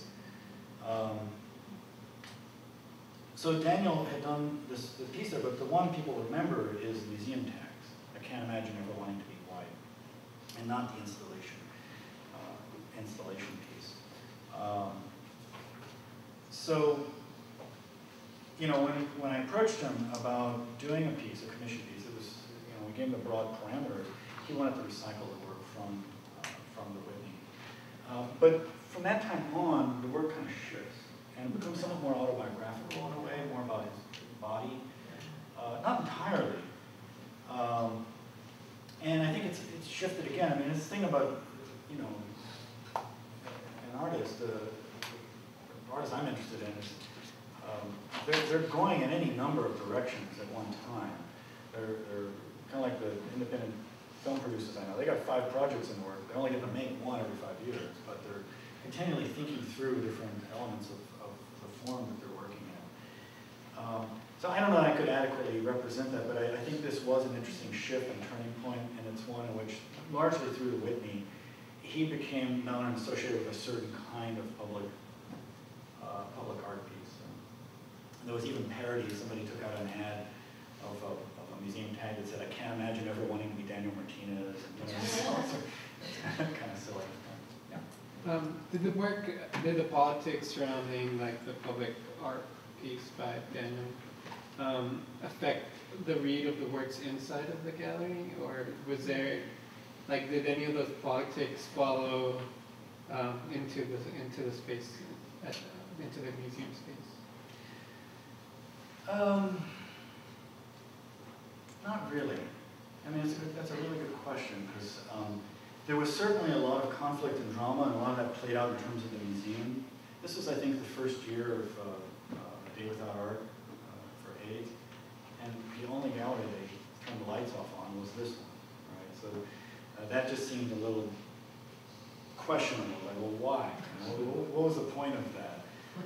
So Daniel had done this piece there, but the one people remember is the museum tags. I can't imagine ever wanting to be white, and not the installation piece. So, you know, when I approached him about doing a piece, a commission piece, it was, you know, we gave him the broad parameters. He wanted to recycle the work from the Whitney. But from that time on, the work kind of shifts and becomes somewhat more autobiographical in a way, more about his body. Not entirely. And I think it's shifted again. I mean, this thing about, you know, an artist, the artist I'm interested in is, they're going in any number of directions at one time. They're kind of like the independent film producers I know. They got 5 projects in work. They only get to make one every 5 years, but they're continually thinking through different elements of the form that they're working in. So I don't know that I could adequately represent that, but I think this was an interesting shift and turning point, and it's one in which, largely through the Whitney, he became known and associated with a certain kind of public art piece. And there was even parody. Somebody took out an ad of a museum tag that said, "I can't imagine ever wanting to be Daniel Martinez," and, you know, kind of silly. Yeah. Did the politics surrounding like the public art piece by Daniel affect the read of the works inside of the gallery, or was there, like, did any of those politics follow into the space, into the museum space? Not really. I mean, that's a really good question, because there was certainly a lot of conflict and drama, and a lot of that played out in terms of the museum. This was, I think, the first year of A Day Without Art for AIDS, and the only gallery they turned the lights off on was this one, right? So that just seemed a little questionable. Like, well, why? You know, what was the point of that?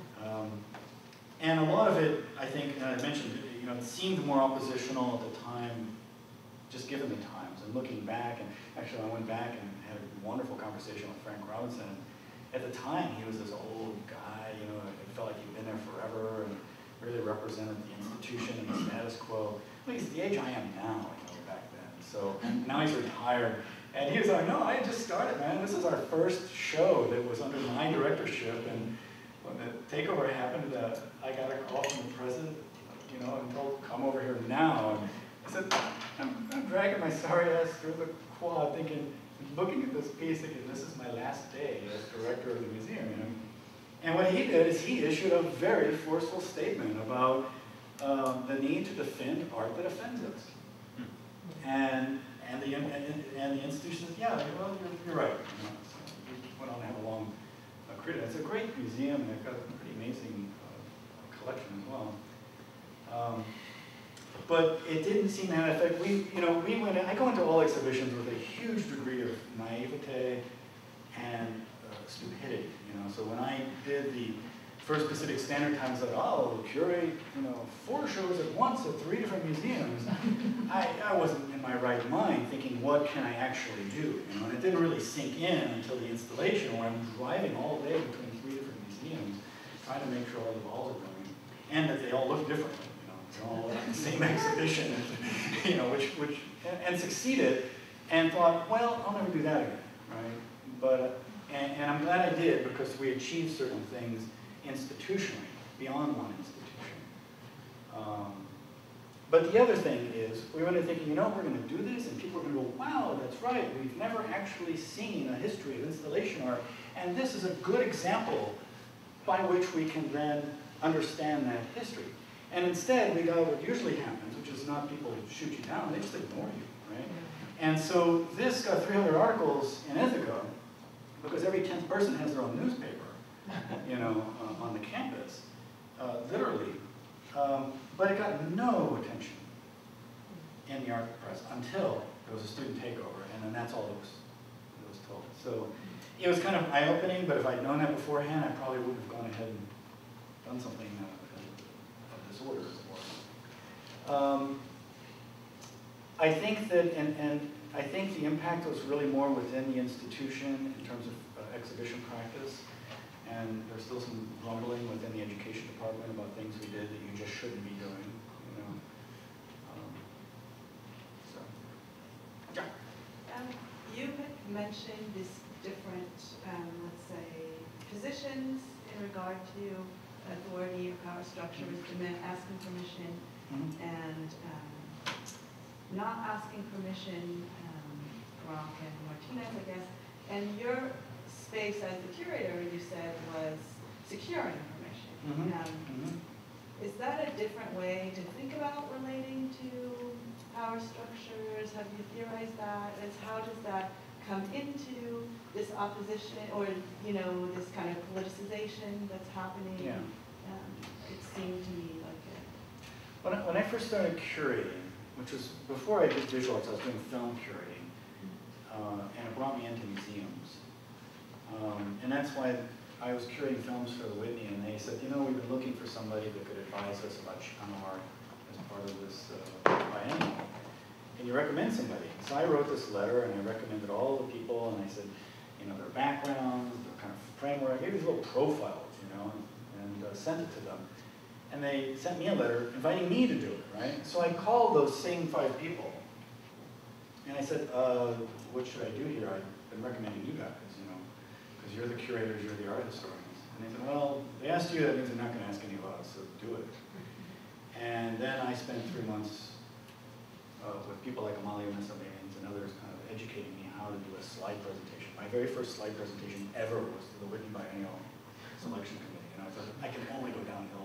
And a lot of it, I think, and I mentioned, you know, it seemed more oppositional at the time, just given the times. And looking back, and actually I went back and had a wonderful conversation with Frank Robinson. And at the time, he was this old guy, you know, it felt like he'd been there forever and really represented the institution and the status quo. Well, he's the age I am now, you know, back then. So now he's retired. And he was like, no, I just started, man. This is our first show that was under my directorship. And when the takeover happened, I got a call from the president, you know, and told, come over here now. And I said, I'm dragging my sorry ass through the quad thinking, looking at this piece thinking, this is my last day as director of the museum, you know. And what he did is he issued a very forceful statement about the need to defend art that offends us. And the institution said, yeah, well, you're right. You know, so we went on to have a long critic. It's a great museum, and they've got a pretty amazing collection as well. But it didn't seem to have an effect. I go into all exhibitions with a huge degree of naivete and stupidity. You know, so when I did the first Pacific Standard Time, I was like, oh, curate, you know, 4 shows at once at 3 different museums. I wasn't in my right mind thinking, what can I actually do? You know, and it didn't really sink in until the installation, where I'm driving all day between 3 different museums, trying to make sure all the balls are going, and that they all look differently. You know, they're all in the same exhibition, you know, and succeeded, and thought, well, I'll never do that again, right? But and I'm glad I did, because we achieved certain things institutionally, beyond one institution. But the other thing is, we went in thinking, you know, we're going to do this, and people are going to go, wow, that's right, we've never actually seen a history of installation art, and this is a good example by which we can then understand that history. And instead, we got what usually happens, which is not people shoot you down, they just ignore you, right? And so this got 300 articles in Ithaca, because every 10th person has their own newspaper, you know, on the campus, literally. But it got no attention in the art press until there was a student takeover, and then that's all it was told. So it was kind of eye-opening, but if I'd known that beforehand, I probably would have gone ahead and done something of this order. I think that, and I think the impact was really more within the institution in terms of exhibition practice. And there's still some grumbling within the education department about things we did that you just shouldn't be doing, you know. You had mentioned this different, let's say, positions in regard to authority or power structures, asking permission and not asking permission, Gronk and Martinez, I guess, and your space as the curator, you said, was securing permission. Is that a different way to think about relating to power structures? Have you theorized that? How does that come into this opposition, or you know, this kind of politicization that's happening? Yeah. It seemed to me like it. When I first started curating, which was before I did visual arts, I was doing film curating, and it brought me into museums. And that's why I was curating films for the Whitney, and they said, you know, we've been looking for somebody that could advise us about Chicano art as part of this biennial. Can you recommend somebody? So I wrote this letter, and I recommended all the people, and I said, you know, their backgrounds, their kind of framework. I gave these little profiles, you know, and sent it to them. And they sent me a letter inviting me to do it, right? So I called those same 5 people, and I said, what should I do here? I've been recommending you guys, you know, because you're the curators, you're the art historians. And they said, well, they asked you, that means they're not going to ask any of us, so do it. And then I spent 3 months with people like Amalia Mesa-Baines and others kind of educating me how to do a slide presentation. My very first slide presentation ever was to the Whitney Biennial Selection Committee, and I thought, I can only go downhill.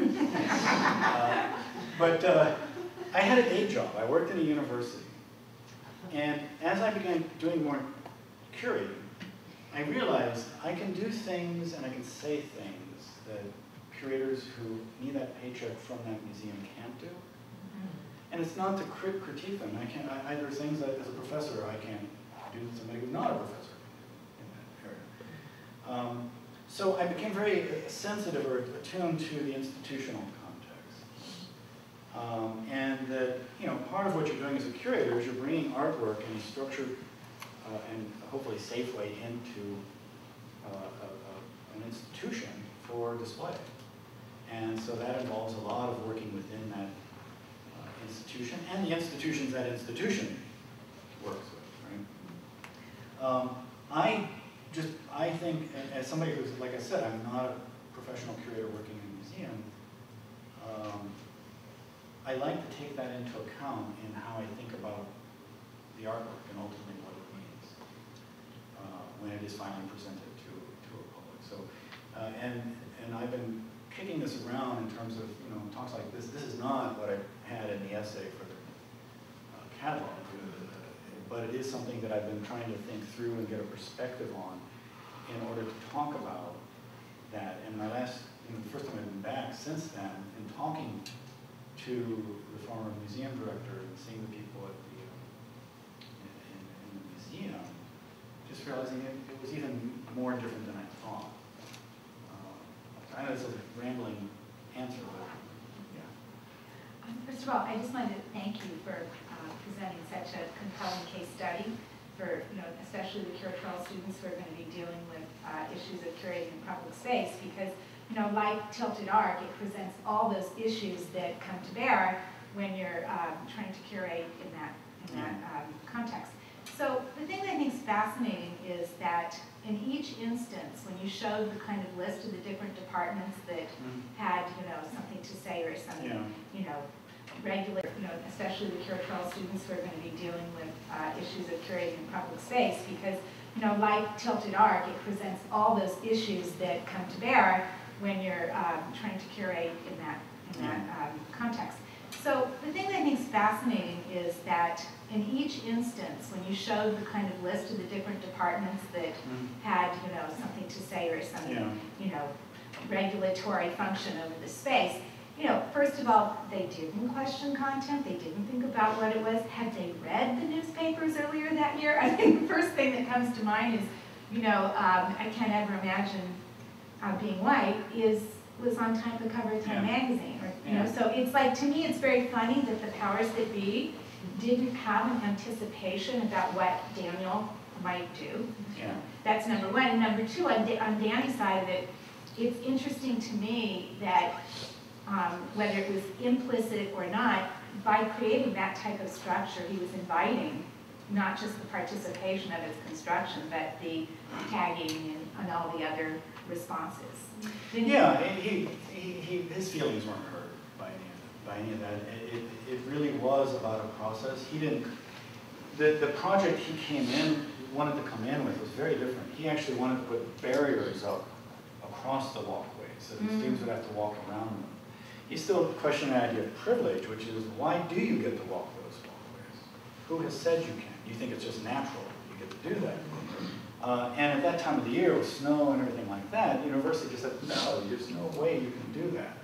But I had a day job. I worked in a university. And as I began doing more curating, I realized I can do things and I can say things that curators who need that paycheck from that museum can't do. And it's not to critique them. There are things that, as a professor, I can't do that somebody who's not a professor in that area. So I became very sensitive or attuned to the institutional context. And that, you know, part of what you're doing as a curator is you're bringing artwork in a structured and hopefully safe way into an institution for display. And so that involves a lot of working within that institution and the institutions that institution works with, right? I think, as somebody who's, like I said, I'm not a professional curator working in a museum, I like to take that into account in how I think about the artwork and ultimately what it means when it is finally presented to a public. So, and I've been kicking this around in terms of, you know, talks like this. This is not what I had in the essay for the catalog, but it is something that I've been trying to think through and get a perspective on in order to talk about that. And my last, you know, the first time I've been back since then, in talking to the former museum director and seeing the people at the in the museum, just realizing it was even more different than I thought. I know it's a rambling answer, but yeah. First of all, I just wanted to thank you for presenting such a compelling case study for, you know, especially the curatorial students who are going to be dealing with issues of curating in public space, because, you know, like Tilted Arc, it presents all those issues that come to bear when you're trying to curate in that context. So the thing that I think is fascinating is that in each instance, when you showed the kind of list of the different departments that had, something to say or something, regular, especially the curatorial students who are going to be dealing with issues of curating in public space, because, like Tilted Arc, it presents all those issues that come to bear when you're trying to curate in that context. So the thing that I think is fascinating is that in each instance, when you showed the kind of list of the different departments that had, something to say or something, regulatory function over the space, first of all, they didn't question content. They didn't think about what it was. Had they read the newspapers earlier that year? I think the first thing that comes to mind is, I can't ever imagine being white was on the cover of Time magazine. Or, so it's like, to me, it's very funny that the powers that be didn't have an anticipation about what Daniel might do. Yeah. That's number one. And number two, on Danny's side of it, it's interesting to me that whether it was implicit or not, by creating that type of structure, he was inviting not just the participation of its construction, but the tagging and all the other responses. Yeah, his feelings weren't hurt by any of that. It really was about a process. He didn't. The project he wanted to come in with was very different. He actually wanted to put barriers up across the walkways so the students would have to walk around them. He still questioned the idea of privilege, which is, why do you get to walk those walkways? Who has said you can? You think it's just natural you get to do that. And at that time of the year, with snow and everything like that, the university just said, no, there's no way you can do that,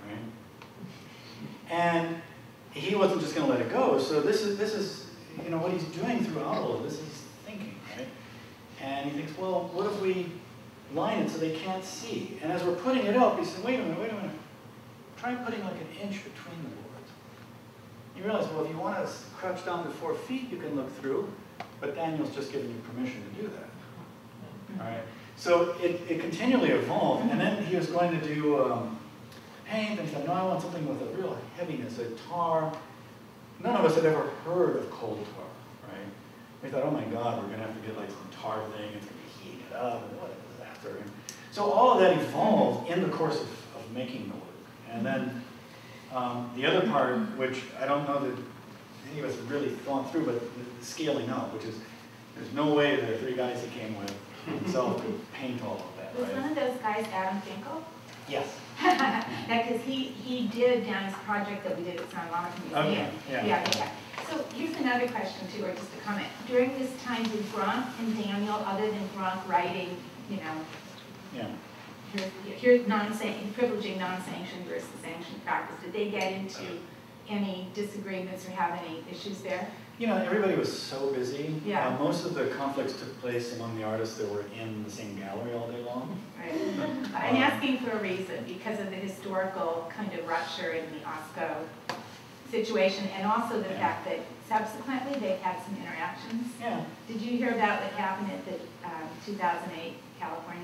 right? And he wasn't just going to let it go. So this is what he's doing throughout all of this is thinking, right? And he thinks, well, what if we line it so they can't see? And as we're putting it up, he said, wait a minute. Try putting like an inch between the boards. You realize, well, if you want to crouch down to 4 feet, you can look through, but Daniel's just giving you permission to do that. All right. So it continually evolved, and then he was going to do paint, and he said, no, I want something with a real heaviness, a tar. None of us had ever heard of coal tar, right? We thought, oh my God, we're going to have to get like some tar thing, it's going to be heated up, and what a disaster. So all of that evolved in the course of making the work. And then the other part, which I don't know that any of us have really thought through, but the scaling up, which is, there's no way the 3 guys he came with himself could paint all of that, Was right? one of those guys Adam Finkel? Yes. Because he did down his project that we did at San Monica Museum. Okay, yeah. So here's another question too, or just a comment. During this time, did Gronk and Daniel, other than Gronk writing, Yeah. here's privileging non-sanctioned versus sanctioned practice, did they get into any disagreements or have any issues there? Everybody was so busy. Yeah. Most of the conflicts took place among the artists that were in the same gallery all day long. Right. I'm asking for a reason, because of the historical kind of rupture in the OSCO situation, and also the fact that subsequently they've had some interactions. Yeah. Did you hear about what happened at the 2008 California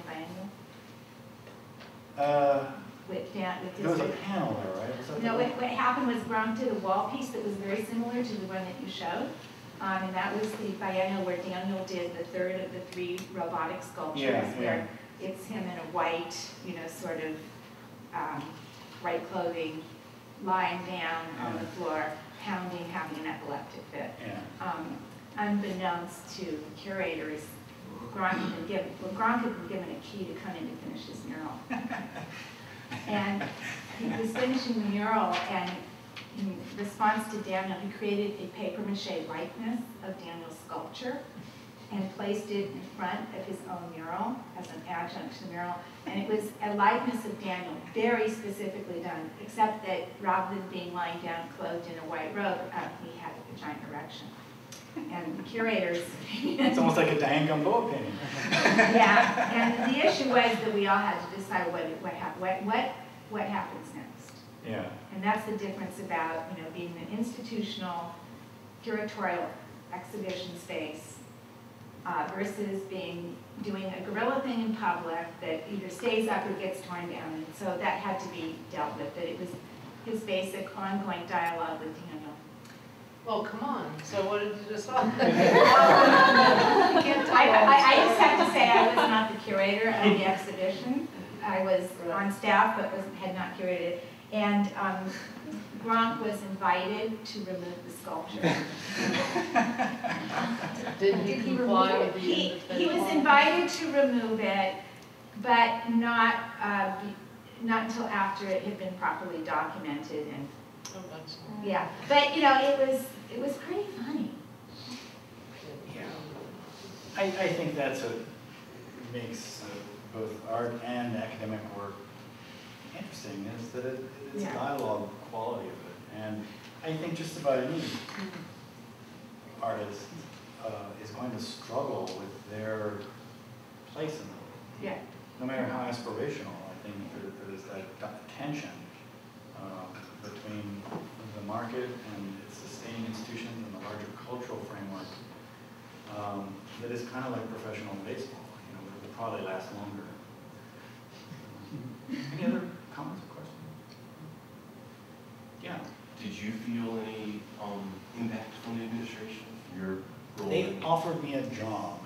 Biennial? There was a panel there, right? Was that No, the- what happened was Gronk did a wall piece that was very similar to the one that you showed. And that was the biennial where Daniel did the third of the 3 robotic sculptures, where it's him in a white, sort of white clothing, lying down on the floor, pounding, having an epileptic fit. Yeah. Unbeknownst to curators, Gronk had been given a key to come in to finish his mural. And he was finishing the mural, and in response to Daniel, he created a papier-mâché likeness of Daniel's sculpture and placed it in front of his own mural as an adjunct to the mural. And it was a likeness of Daniel, very specifically done, except that rather than being lying down clothed in a white robe, he had a giant erection. And the curators... It's almost like a Diane Gamboa painting. Yeah, and the issue was that we all had to decide what happens next. Yeah. And that's the difference about, being an institutional curatorial exhibition space versus doing a guerrilla thing in public that either stays up or gets torn down. And so that had to be dealt with, that it was his basic ongoing dialogue with Daniel. Well, come on, so what did you decide? I just have to say I was not the curator. curator of the exhibition. I was on staff but had not curated it. And Gronk was invited to remove the sculpture. Did he comply with the He independent was law? invited to remove it, but not until after it had been properly documented and, Oh, that's- yeah. But, you know, it was pretty funny. Yeah. I think that's what makes both art and academic work interesting, is that it's a Yeah. dialogue quality of it. And I think just about any artist is going to struggle with their place in the world. Yeah. No matter how aspirational, I think there's that tension between the market and its sustaining institutions and the larger cultural framework that is kind of like professional baseball. You know, it will probably last longer. Any other comments or questions? Yeah. Did you feel any impact from the administration? Your role? They offered me a job.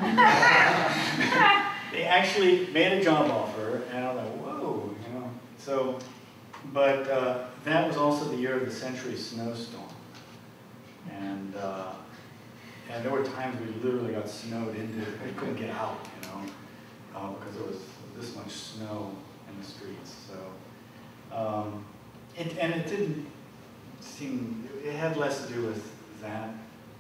They actually made a job offer, and I was like, whoa, you know. So, but that was also the year of the century snowstorm, and there were times we literally got snowed into. We couldn't get out, you know, because there was this much snow in the streets. So, it didn't seem. It had less to do with that.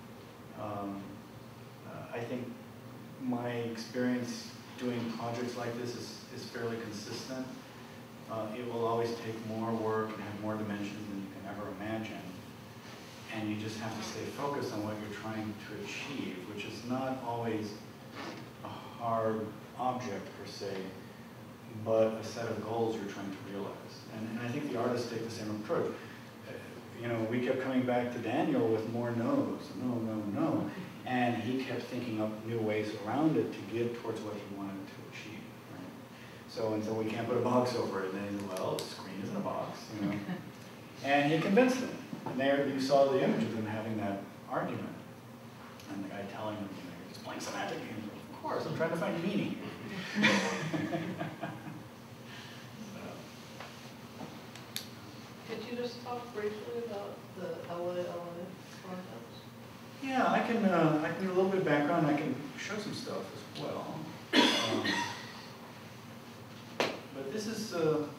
I think my experience doing projects like this is fairly consistent. It will always take more work and have more dimensions than you can ever imagine. And you just have to stay focused on what you're trying to achieve, which is not always a hard object per se, but a set of goals you're trying to realize. And I think the artists take the same approach. You know, we kept coming back to Daniel with more no's, no. And he kept thinking up new ways around it to get towards what he wanted to achieve. Right? So until we can't put a box over it, and then he said, well, the screen isn't a box, you know. And he convinced them. And there you saw the image of them having that argument. And the guy telling them, you know, you're just playing semantic games. Of course, I'm trying to find meaning. Could you just talk briefly about the LA contest? Yeah, I can do a little bit of background. I can show some stuff as well. But this is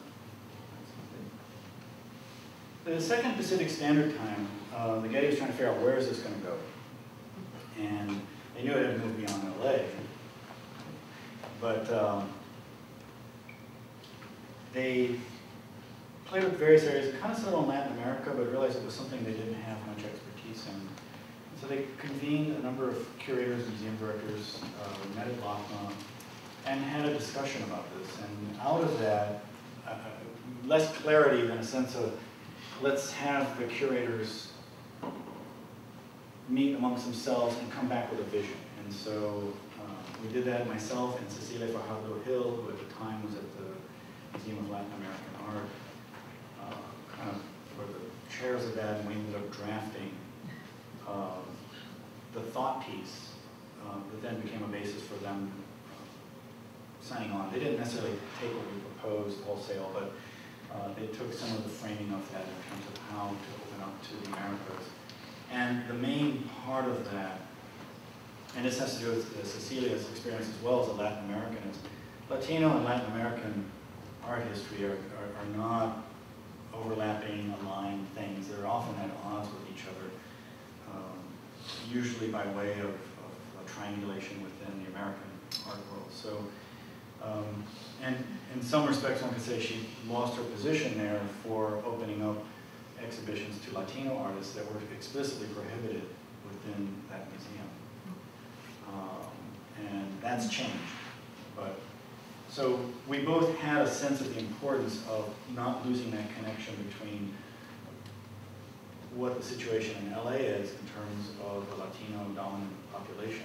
the second Pacific Standard Time. The Getty was trying to figure out where is this going to go, and they knew it had moved beyond LA. But they played with various areas, kind of settled in Latin America, but realized it was something they didn't have much expertise in. So they convened a number of curators, museum directors, met at LACMA, and had a discussion about this. And out of that, less clarity than a sense of, let's have the curators meet amongst themselves and come back with a vision. And so we did that, myself and Cecilia Fajardo Hill, who at the time was at the Museum of Latin American Art, kind of were the chairs of that, and we ended up drafting the thought piece that then became a basis for them signing on. They didn't necessarily take what we proposed wholesale, but they took some of the framing of that in terms of how to open up to the Americas. And the main part of that, and this has to do with Cecilia's experience as well as a Latin American, is Latino and Latin American art history are not overlapping, aligned things. They're often at odds with each other, usually by way of a triangulation within the American art world. So, and in some respects, one could say she lost her position there for opening up exhibitions to Latino artists that were explicitly prohibited within that museum. And that's changed. But so we both had a sense of the importance of not losing that connection between what the situation in LA is in terms of the Latino dominant population,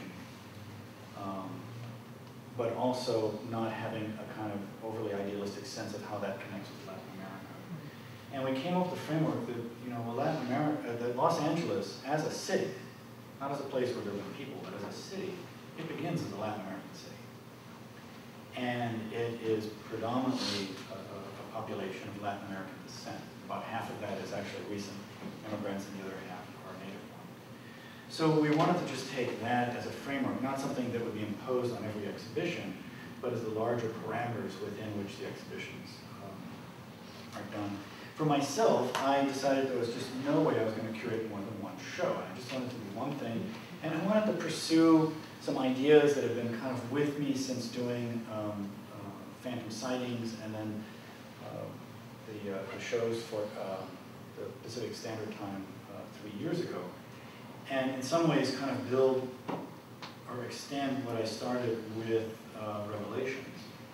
but also not having a kind of overly idealistic sense of how that connects with Latin America. And we came up with the framework that, you know, Latin America, that Los Angeles as a city, not as a place where there have been people, but as a city, it begins as a Latin American city. and it is predominantly a population of Latin American descent. About half of that is actually recent immigrants, and the other half are native born. So we wanted to just take that as a framework, not something that would be imposed on every exhibition, but as the larger parameters within which the exhibitions are done. For myself, I decided there was just no way I was going to curate more than one show. I just wanted to do one thing, and I wanted to pursue some ideas that have been kind of with me since doing Phantom Sightings, and then the shows for the Pacific Standard Time 3 years ago. And in some ways kind of build or extend what I started with Revelations,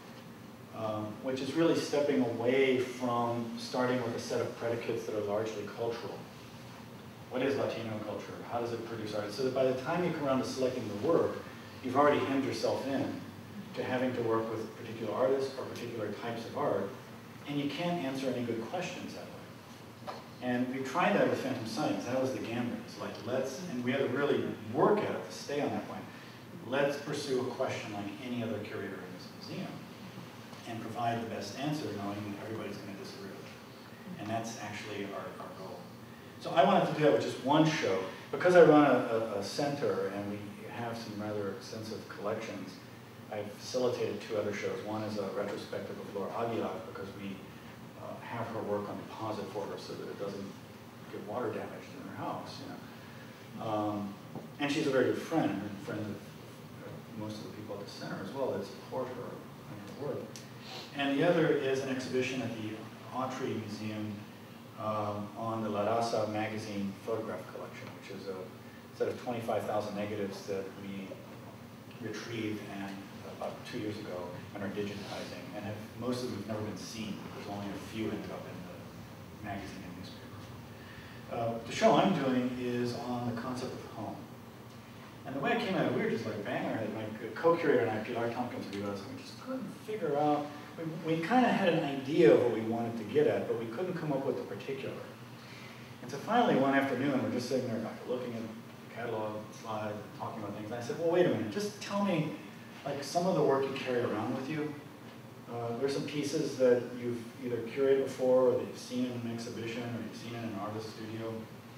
which is really stepping away from starting with a set of predicates that are largely cultural. What is Latino culture? How does it produce art? So that by the time you come around to selecting the work, you've already hemmed yourself in to having to work with particular artists or particular types of art, and you can't answer any good questions that way. And we tried that with Phantom Sightings. That was the gambit. It's like, and we had to really work at it to stay on that point. Let's pursue a question like any other curator in this museum and provide the best answer, knowing everybody's going to disagree with it. And that's actually our goal. So I wanted to do that with just one show. Because I run a center and we have some rather extensive collections, I've facilitated 2 other shows. One is a retrospective of Laura Aguilar, because we have her work on deposit for her so that it doesn't get water damaged in her house. You know? And she's a very good friend, and friend of most of the people at the center as well that support her and her work. And the other is an exhibition at the Autry Museum on the La Raza magazine photograph collection, which is a set of 25,000 negatives that we retrieved and about 2 years ago and are digitizing, and most of them have never been seen. There's only a few ended up in the magazine and newspaper. The show I'm doing is on the concept of home. And the way I came at it, we were just like banging our head. My co-curator and I, Pilar Tompkins, were with us, and we just couldn't figure out. We kind of had an idea of what we wanted to get at, but we couldn't come up with the particular. And so finally, one afternoon, we're just sitting there looking at the catalog, slides, talking about things. And I said, well, wait a minute, just tell me like some of the work you carry around with you. There's some pieces that you've either curated before, or that you've seen in an exhibition, or you've seen in an artist studio.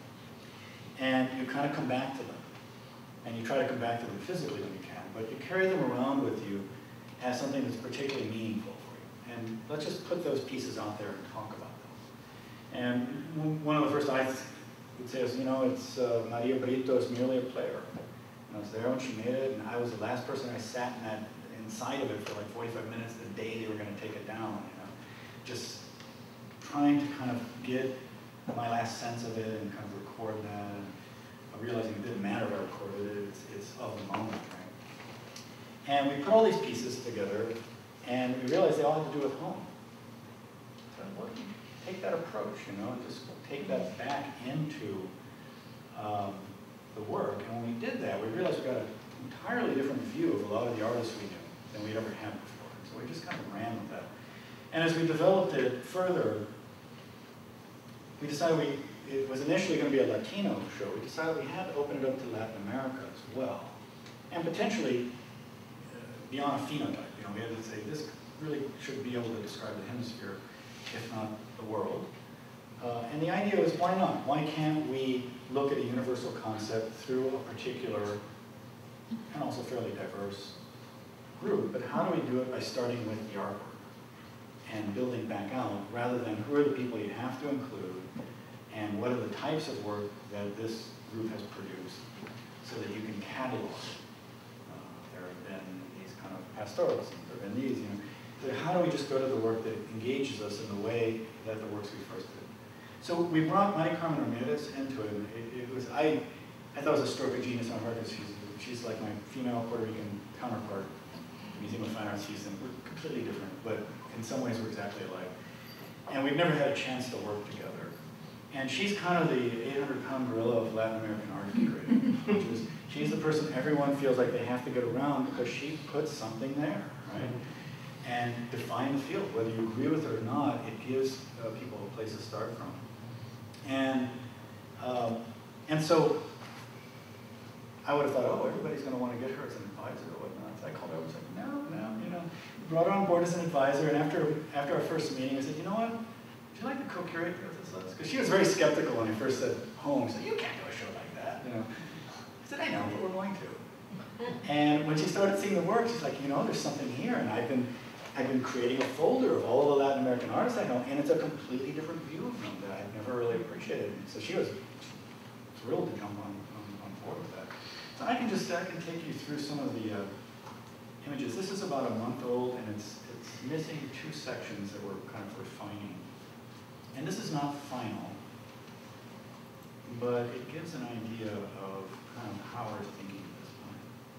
And you kind of come back to them. And you try to come back to them physically when you can, but you carry them around with you as something that's particularly meaningful for you. And let's just put those pieces out there and talk about them. And one of the first I would say is, you know, it's Maria Brito is merely a player. And I was there when she made it, and I was the last person I sat inside of it for like 45 minutes the day they were going to take it down. You know, just trying to kind of get my last sense of it and kind of record that. And realizing it didn't matter if I recorded it, it's of the moment, right? And we put all these pieces together, and we realized they all had to do with home. So well, take that approach, you know, and just take that back into the work. And when we did that, we realized we got an entirely different view of a lot of the artists we knew than we'd ever had before. So we just kind of ran with that. And as we developed it further, we decided it was initially going to be a Latino show. We decided we had to open it up to Latin America as well. And potentially beyond a phenotype. You know, we had to say this really should be able to describe the hemisphere, if not the world. And the idea was, why not? Why can't we look at a universal concept through a particular and also fairly diverse group? But how do we do it by starting with the artwork and building back out, rather than who are the people you have to include, and what are the types of work that this group has produced, so that you can catalog it. There have been these kind of pastorals, and there have been these, you know. So how do we just go to the work that engages us in the way that the works we first did? So we brought Mari Carmen Ramirez into it. I thought it was a stroke of genius on her, because she's like my female Puerto Rican counterpart, Museum of Fine Arts Houston. We're completely different, but in some ways we're exactly alike. And we've never had a chance to work together. And she's kind of the 800-pound gorilla of Latin American art creative. She's the person everyone feels like they have to get around, because she puts something there, right? And define the field. Whether you agree with it or not, it gives people a place to start from. And so I would have thought, oh, everybody's going to want to get her as an advisor or whatnot. So I called her, I was like, no, you know. brought her on board as an advisor, and after our first meeting, I said, you know what? Would you like to co-curate with us? Because she was very skeptical when I first said home. She said, you can't do a show like that, you know. I said, I know, but we're going to. And when she started seeing the work, she's like, you know, there's something here, and I've been creating a folder of all the Latin American artists I know, and it's a completely different view of them that I've never really appreciated. So she was thrilled to jump on board with that. So I can take you through some of the images. This is about a month old, and it's missing 2 sections that we're kind of refining. And this is not final, but it gives an idea of kind of how we're thinking at this point.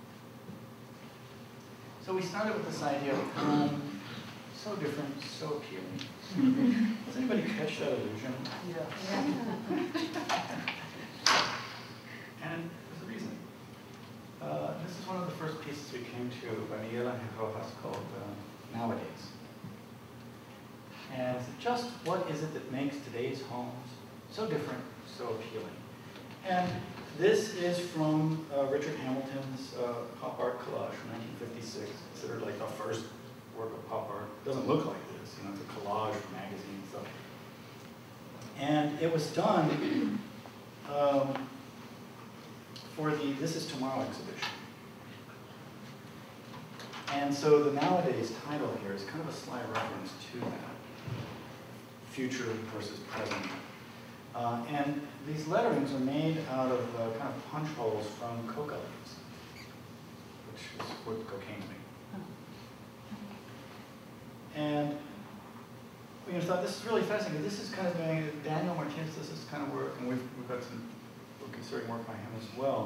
So we started with this idea of home, so different, so appealing. Does anybody catch that illusion? Yeah. And there's a reason. This is one of the first pieces we came to by Miguel Ángel Rojas called Nowadays. And just what is it that makes today's homes so different, so appealing? And this is from Richard Hamilton's pop art collage from 1956, considered like the first work of pop art. It doesn't look like this, you know, it's a collage from magazine and stuff. And it was done for the This Is Tomorrow exhibition. And so the Nowadays title here is kind of a sly reference to that, future versus present. And these letterings are made out of kind of punch holes from coca leaves, which is what cocaine's made. And we thought this is really fascinating. This is kind of doing Daniel Martinez. This is kind of work, and we're considering work by him as well,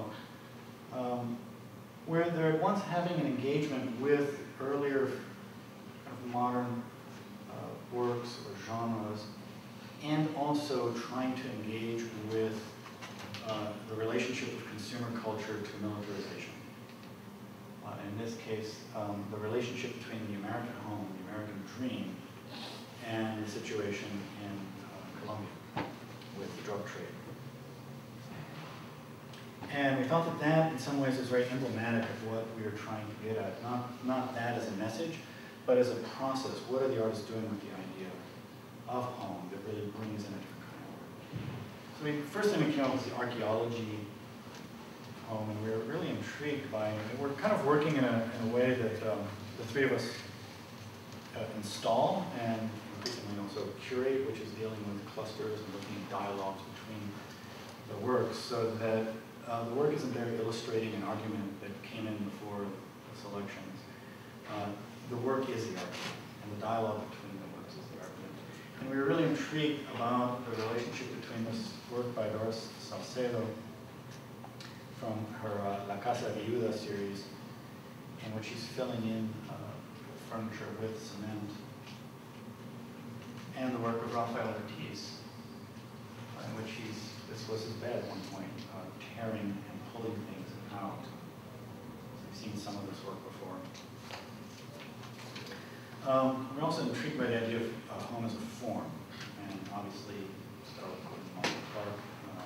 where they're at once having an engagement with earlier kind of modern works or genres, and also trying to engage with the relationship of consumer culture to militarization. In this case, the relationship between the American home, the American dream, and the situation in Colombia with the drug trade. And we felt that that, in some ways, is very emblematic of what we were trying to get at. Not that as a message, but as a process. What are the artists doing with the idea of home that really brings in a different kind of work? So first thing we came up with was the archaeology of home, and we were really intrigued by it. And we're kind of working in a way that the 3 of us install and increasingly also curate, which is dealing with clusters and looking at dialogues between the works, so that the work isn't there illustrating an argument that came in before the selections. The work is the argument, and the dialogue between the works is the argument. And we were really intrigued about the relationship between this work by Doris Salcedo from her La Casa Viuda series, in which she's filling in furniture with cement, and the work of Rafael Ortiz, in which this was his bed at one point, tearing and pulling things out. We've seen some of this work before. We're also intrigued by the idea of home as a form, and obviously start with Michael Clark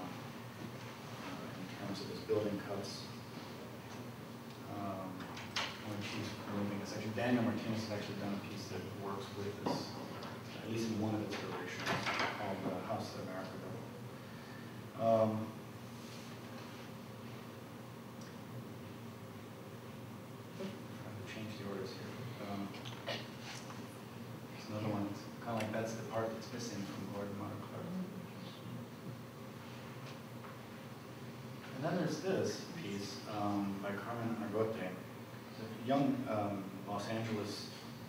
in terms of his building cuts. When she's removing this, actually Daniel Martinez has actually done a piece that works with this, at least in one of its iterations, called House of America. Change the orders here. There's another one that's kind of like that's the part that's missing from Gordon Motter Clark. And then there's this piece by Carmen Argote, a young Los Angeles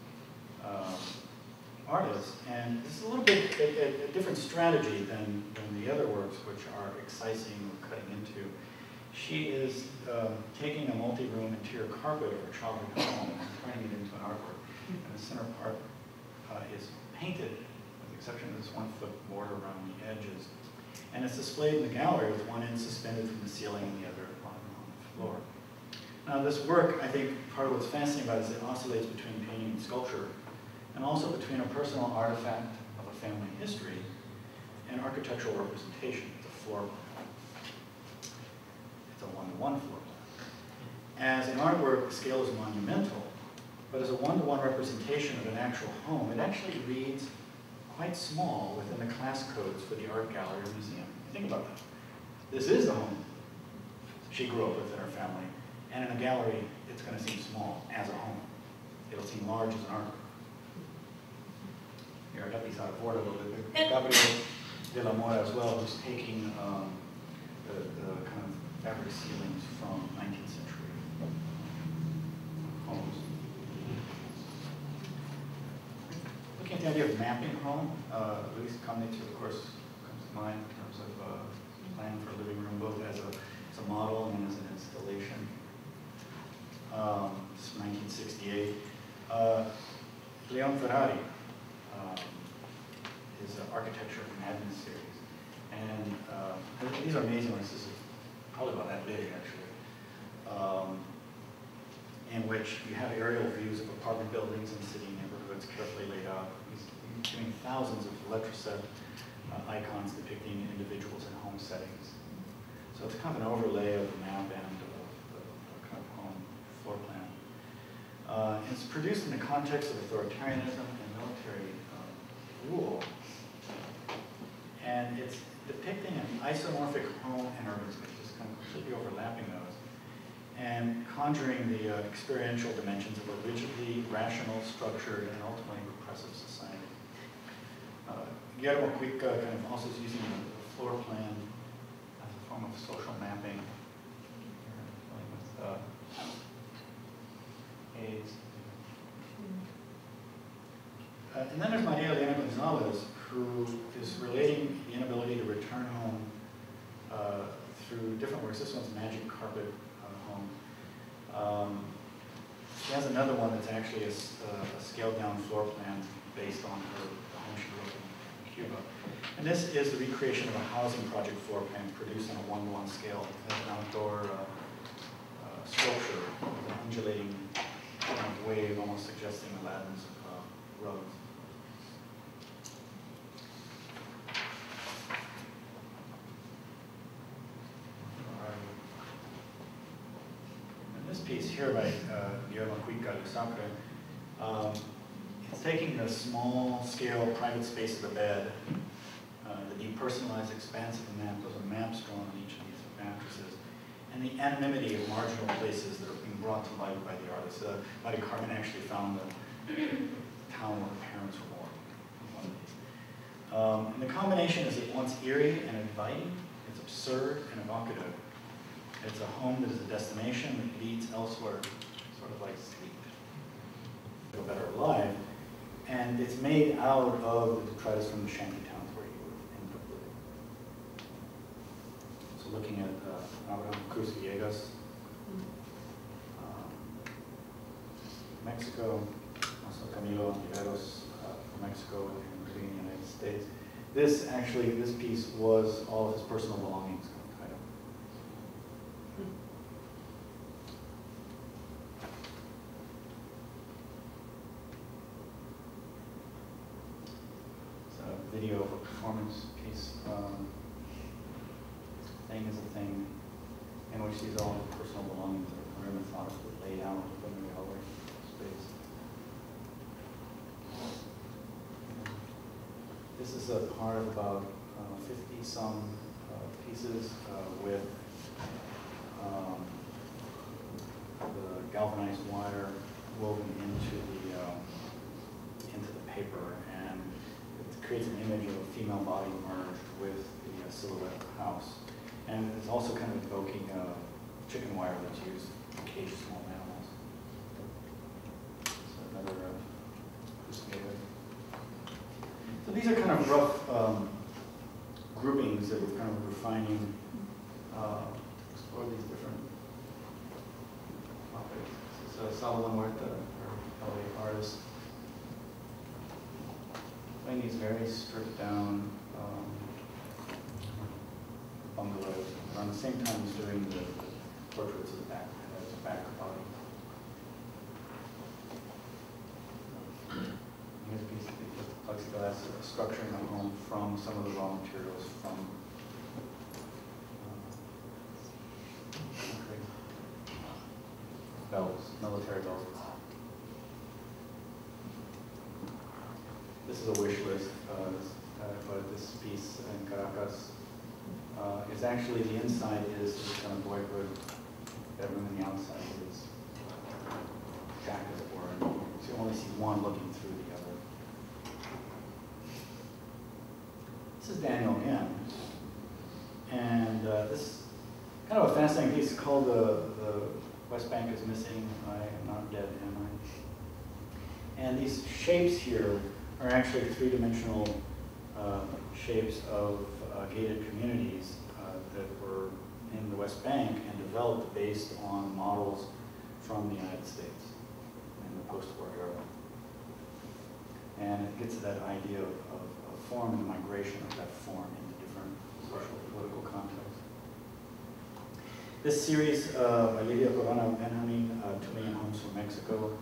artist, and this is a little bit a different strategy than the other works, which are excising or cutting into. She is taking a multi-room interior carpet of her childhood home and turning it into an artwork. And the center part is painted, with the exception of this 1-foot border around the edges. And it's displayed in the gallery with one end suspended from the ceiling and the other on the floor. Now this work, I think part of what's fascinating about it is it oscillates between painting and sculpture, and also between a personal artifact of a family history and architectural representation. It's a floor plan. It's a one-to-one floor plan. As an artwork, the scale is monumental, But as a one-to-one representation of an actual home, it actually reads quite small within the class codes for the art gallery or museum. Think about that. This is the home she grew up with in her family. And in a gallery, it's going to seem small as a home. It'll seem large as an art. Here, I got these out of order a little bit. Gabriel de la Mora as well, who's taking the kind of fabric ceilings from 19th century homes. Looking at the idea of mapping home, Luis Comnich, of course, comes to mind in terms of plan for a living room, both as a model and as an installation. This is 1968. Leon Ferrari, his Architecture of Madness series. And these are amazing ones. This is probably about that big, actually. In which you have aerial views of apartment buildings and city neighborhoods carefully laid out. He's doing thousands of Letraset icons depicting individuals in home settings. So it's kind of an overlay of the map and the kind of home floor plan. And it's produced in the context of authoritarianism and military rule. And it's depicting an isomorphic home and urban space, just kind of completely overlapping those, and conjuring the experiential dimensions of a rigidly rational, structured, and ultimately repressive society. Guillermo Cuica kind of also is using the floor plan as a form of social mapping. With AIDS. And then there's Maria Elena Gonzalez, who is relating the inability to return home through different works. This one's Magic Carpet Home. She has another one that's actually a scaled-down floor plan based on the home she grew up in Cuba. And this is the recreation of a housing project floor plan produced on a one-to-one scale. It's an outdoor sculpture with an undulating kind of wave, almost suggesting Aladdin's roads. And this piece here by Guillermo Cuica Lusacre, it's taking the small-scale private space of the bed, the depersonalized expanse of the map. Those are maps drawn on each of these mattresses, and the anonymity of marginal places that are being brought to light by the artist. Mari Carmen actually found the town where her parents were born, one of these. And the combination is at once eerie and inviting. It's absurd and evocative. It's a home that is a destination that leads elsewhere, sort of like sleep. Feel better alive. And it's made out of the detritus from the shanty towns where you ended up living. So looking at Abraham Cruz Villegas, Mexico, also Camilo Oliveros from Mexico and living in the United States. This piece was all of his personal belongings. Kind of. It's a video of a performance piece. Thing is a thing, in which these all his personal belongings are very methodically laid out within the gallery space. This is a part of about 50-some pieces with the galvanized wire woven into the paper, and it creates an image of a female body merged with the silhouette of the house. And it's also kind of evoking chicken wire that's used to cage small animals. So another So these are kind of rough groupings that we're kind of refining, explore these different topics. This is Salvador Huerta, our LA artist. Playing these very stripped down bungalows. Around the same time he's doing the portraits of the back body. Here's a piece of plexiglass structuring the home from some of the raw materials from belts, military belts. this is a wish list, but this piece in Caracas is actually, the inside is this kind of boyhood bedroom, and the outside is shack, as it were. So you only see one looking through the other. This is Daniel again. And this kind of a fascinating piece called the West Bank is Missing. I am not dead, am I? And these shapes here are actually three-dimensional shapes of gated communities that were in the West Bank and developed based on models from the United States in the post-war era. And it gets to that idea of form and the migration of that form into different social and political contexts. This series by Lidia Corona Benjamin, 2 Million Homes from Mexico,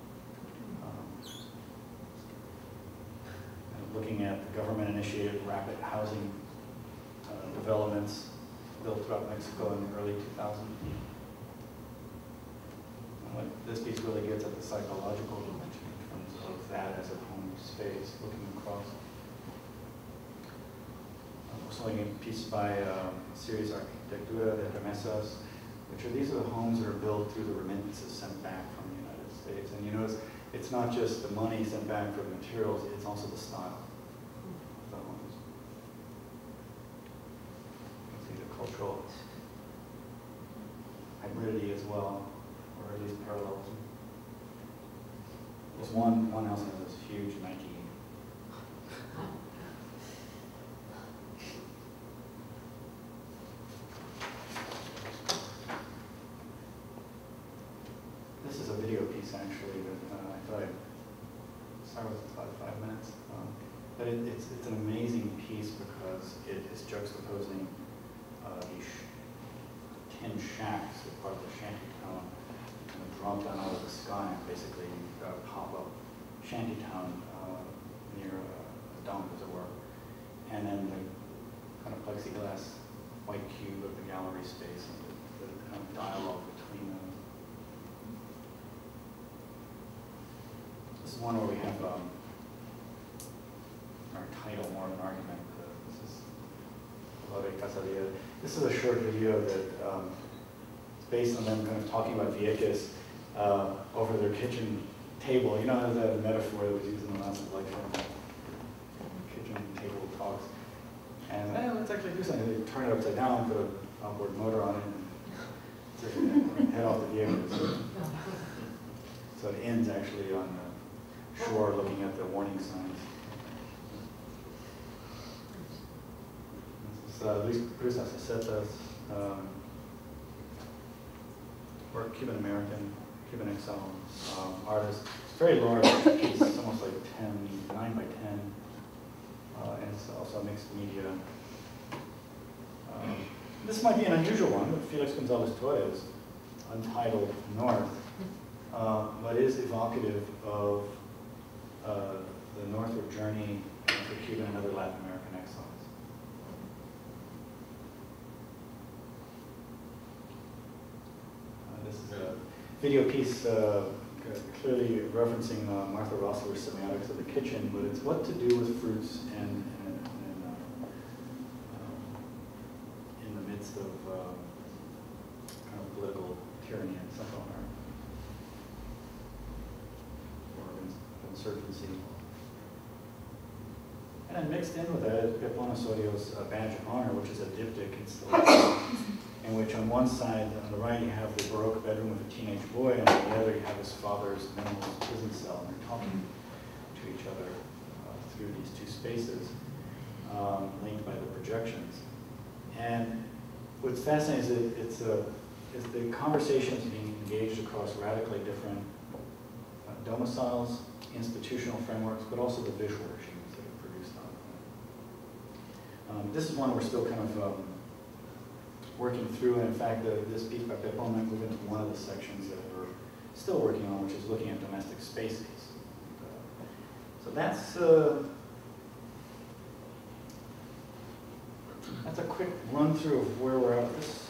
looking at the government-initiated rapid housing developments built throughout Mexico in the early 2000s. What this piece really gets at the psychological dimension in terms of that as a home space, looking across. I'm also looking at a piece by Series Arquitectura de Remesas, these are the homes that are built through the remittances sent back from the United States. And you notice it's not just the money sent back for the materials, it's also the style of the homes. You can see the cultural hybridity as well, or at least parallelism. There's one house that has this huge Nike. This is a video piece actually that I thought I'd start with about 5 minutes. But it's an amazing piece because it is juxtaposing these tin shacks that part of the shantytown kind of drop down out of the sky, and basically you've got a pop-up shantytown near a dump, as it were. And then the kind of plexiglass white cube of the gallery space and the kind of dialogue between them. This is one where we have our title, more of an argument. This is about a Casadilla. This is a short video that is based on them kind of talking about Vieques over their kitchen table. You know that metaphor that was used in the last lecture, kitchen table talks. And let's actually do something. They turn it upside down, put an outboard motor on it, and head off the Vieques. So it ends actually on the shore looking at the warning signs. This is Luis Cruz Acetas, or Cuban-American, Cuban exile artist. It's very large piece, it's almost like 9 by 10, and it's also mixed media. This might be an unusual one, but Felix Gonzalez Torres, Untitled North, but is evocative of the northward journey for Cuban and other Latin American exiles. This is a video piece clearly referencing Martha Rossler's Semiotics of the Kitchen, but it's what to do with fruits and in the midst of kind of political tyranny in Central America. Insurgency. And then mixed in with that is Pepon Osorio's Badge of Honor, which is a diptych installation, in which on one side, on the right, you have the Baroque bedroom with a teenage boy, and on the other, you have his father's minimalist prison cell, and they're talking to each other through these two spaces, linked by the projections. And what's fascinating is the conversations being engaged across radically different domiciles, institutional frameworks, but also the visual regimes that are produced on it. This is one we're still kind of working through, and in fact, this piece by Pepon might move into one of the sections that we're still working on, which is looking at domestic spaces. So that's a quick run through of where we're at with this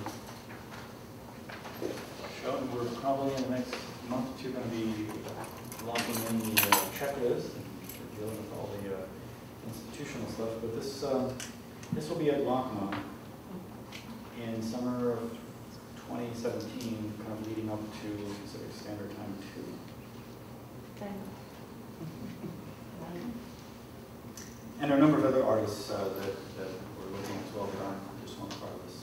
show. We're probably in the next month or two going to be locking in the checklist and dealing with all the institutional stuff. But this will be at LACMA in summer of 2017, kind of leading up to Pacific Standard Time 2. And there are a number of other artists that we're looking at as well that aren't just one part of this.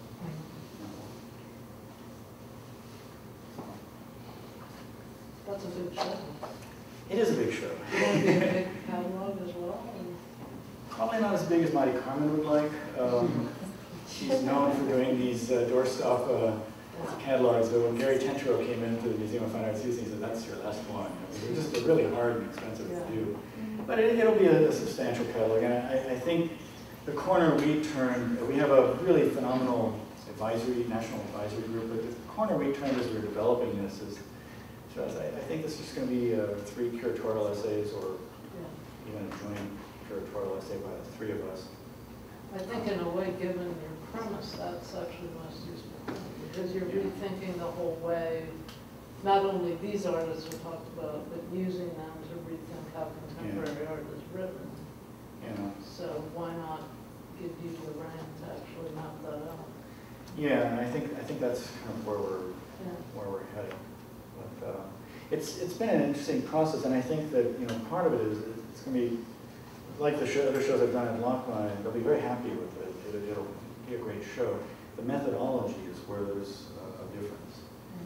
That's a big show. It is a big show. You want to be a big catalog as well? Probably not as big as Mighty Carmen would like. She's known for doing these doorstop catalogs. So when Gary Tentro came into the Museum of Fine Arts Houston, he said, "That's your last one." They're just really hard and expensive to do. But it'll be a substantial catalog. And I think the corner we turned, we have a really phenomenal national advisory group, but the corner we turned as we were developing this is, I think this is going to be 3 curatorial essays or even a joint curatorial essay by the 3 of us. I think in a way, given your premise, that's actually most useful, because you're rethinking the whole way, not only these artists we talked about, but using them to rethink how contemporary art is written. So why not give you the rein to actually map that out? Yeah, and I think that's kind of where we're headed. But it's been an interesting process, and I think that part of it is it's going to be like the other shows I've done at LACMA, and they'll be very happy with it. It'll be a great show. The methodology is where there's a difference,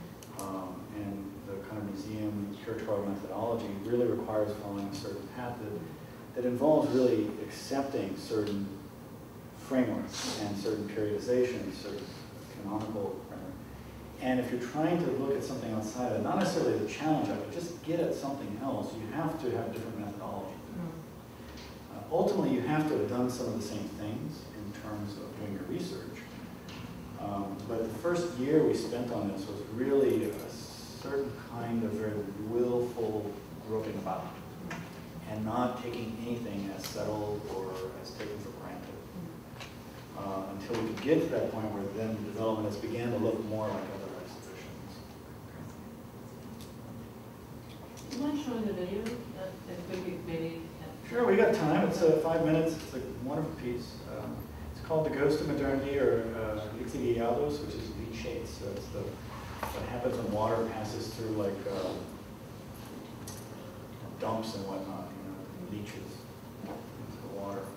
and the kind of museum curatorial methodology really requires following a certain path that involves really accepting certain frameworks and certain periodizations, certain canonical framework. And if you're trying to look at something outside of it, not necessarily the challenge of it, just get at something else, you have to have different methodology. Ultimately, you have to have done some of the same things in terms of doing your research. But the first year we spent on this was really a certain kind of very willful groping about and not taking anything as settled or as taken for granted. Until we could get to that point where then the development has began to look more like other exhibitions. Do you mind showing the video that Vicky maybe? Sure, we got time. It's 5 minutes. It's a wonderful piece. It's called The Ghost of Modernity, or Lixiviados, which is leachate. So it's what happens when water passes through like dumps and whatnot, leaches into the water.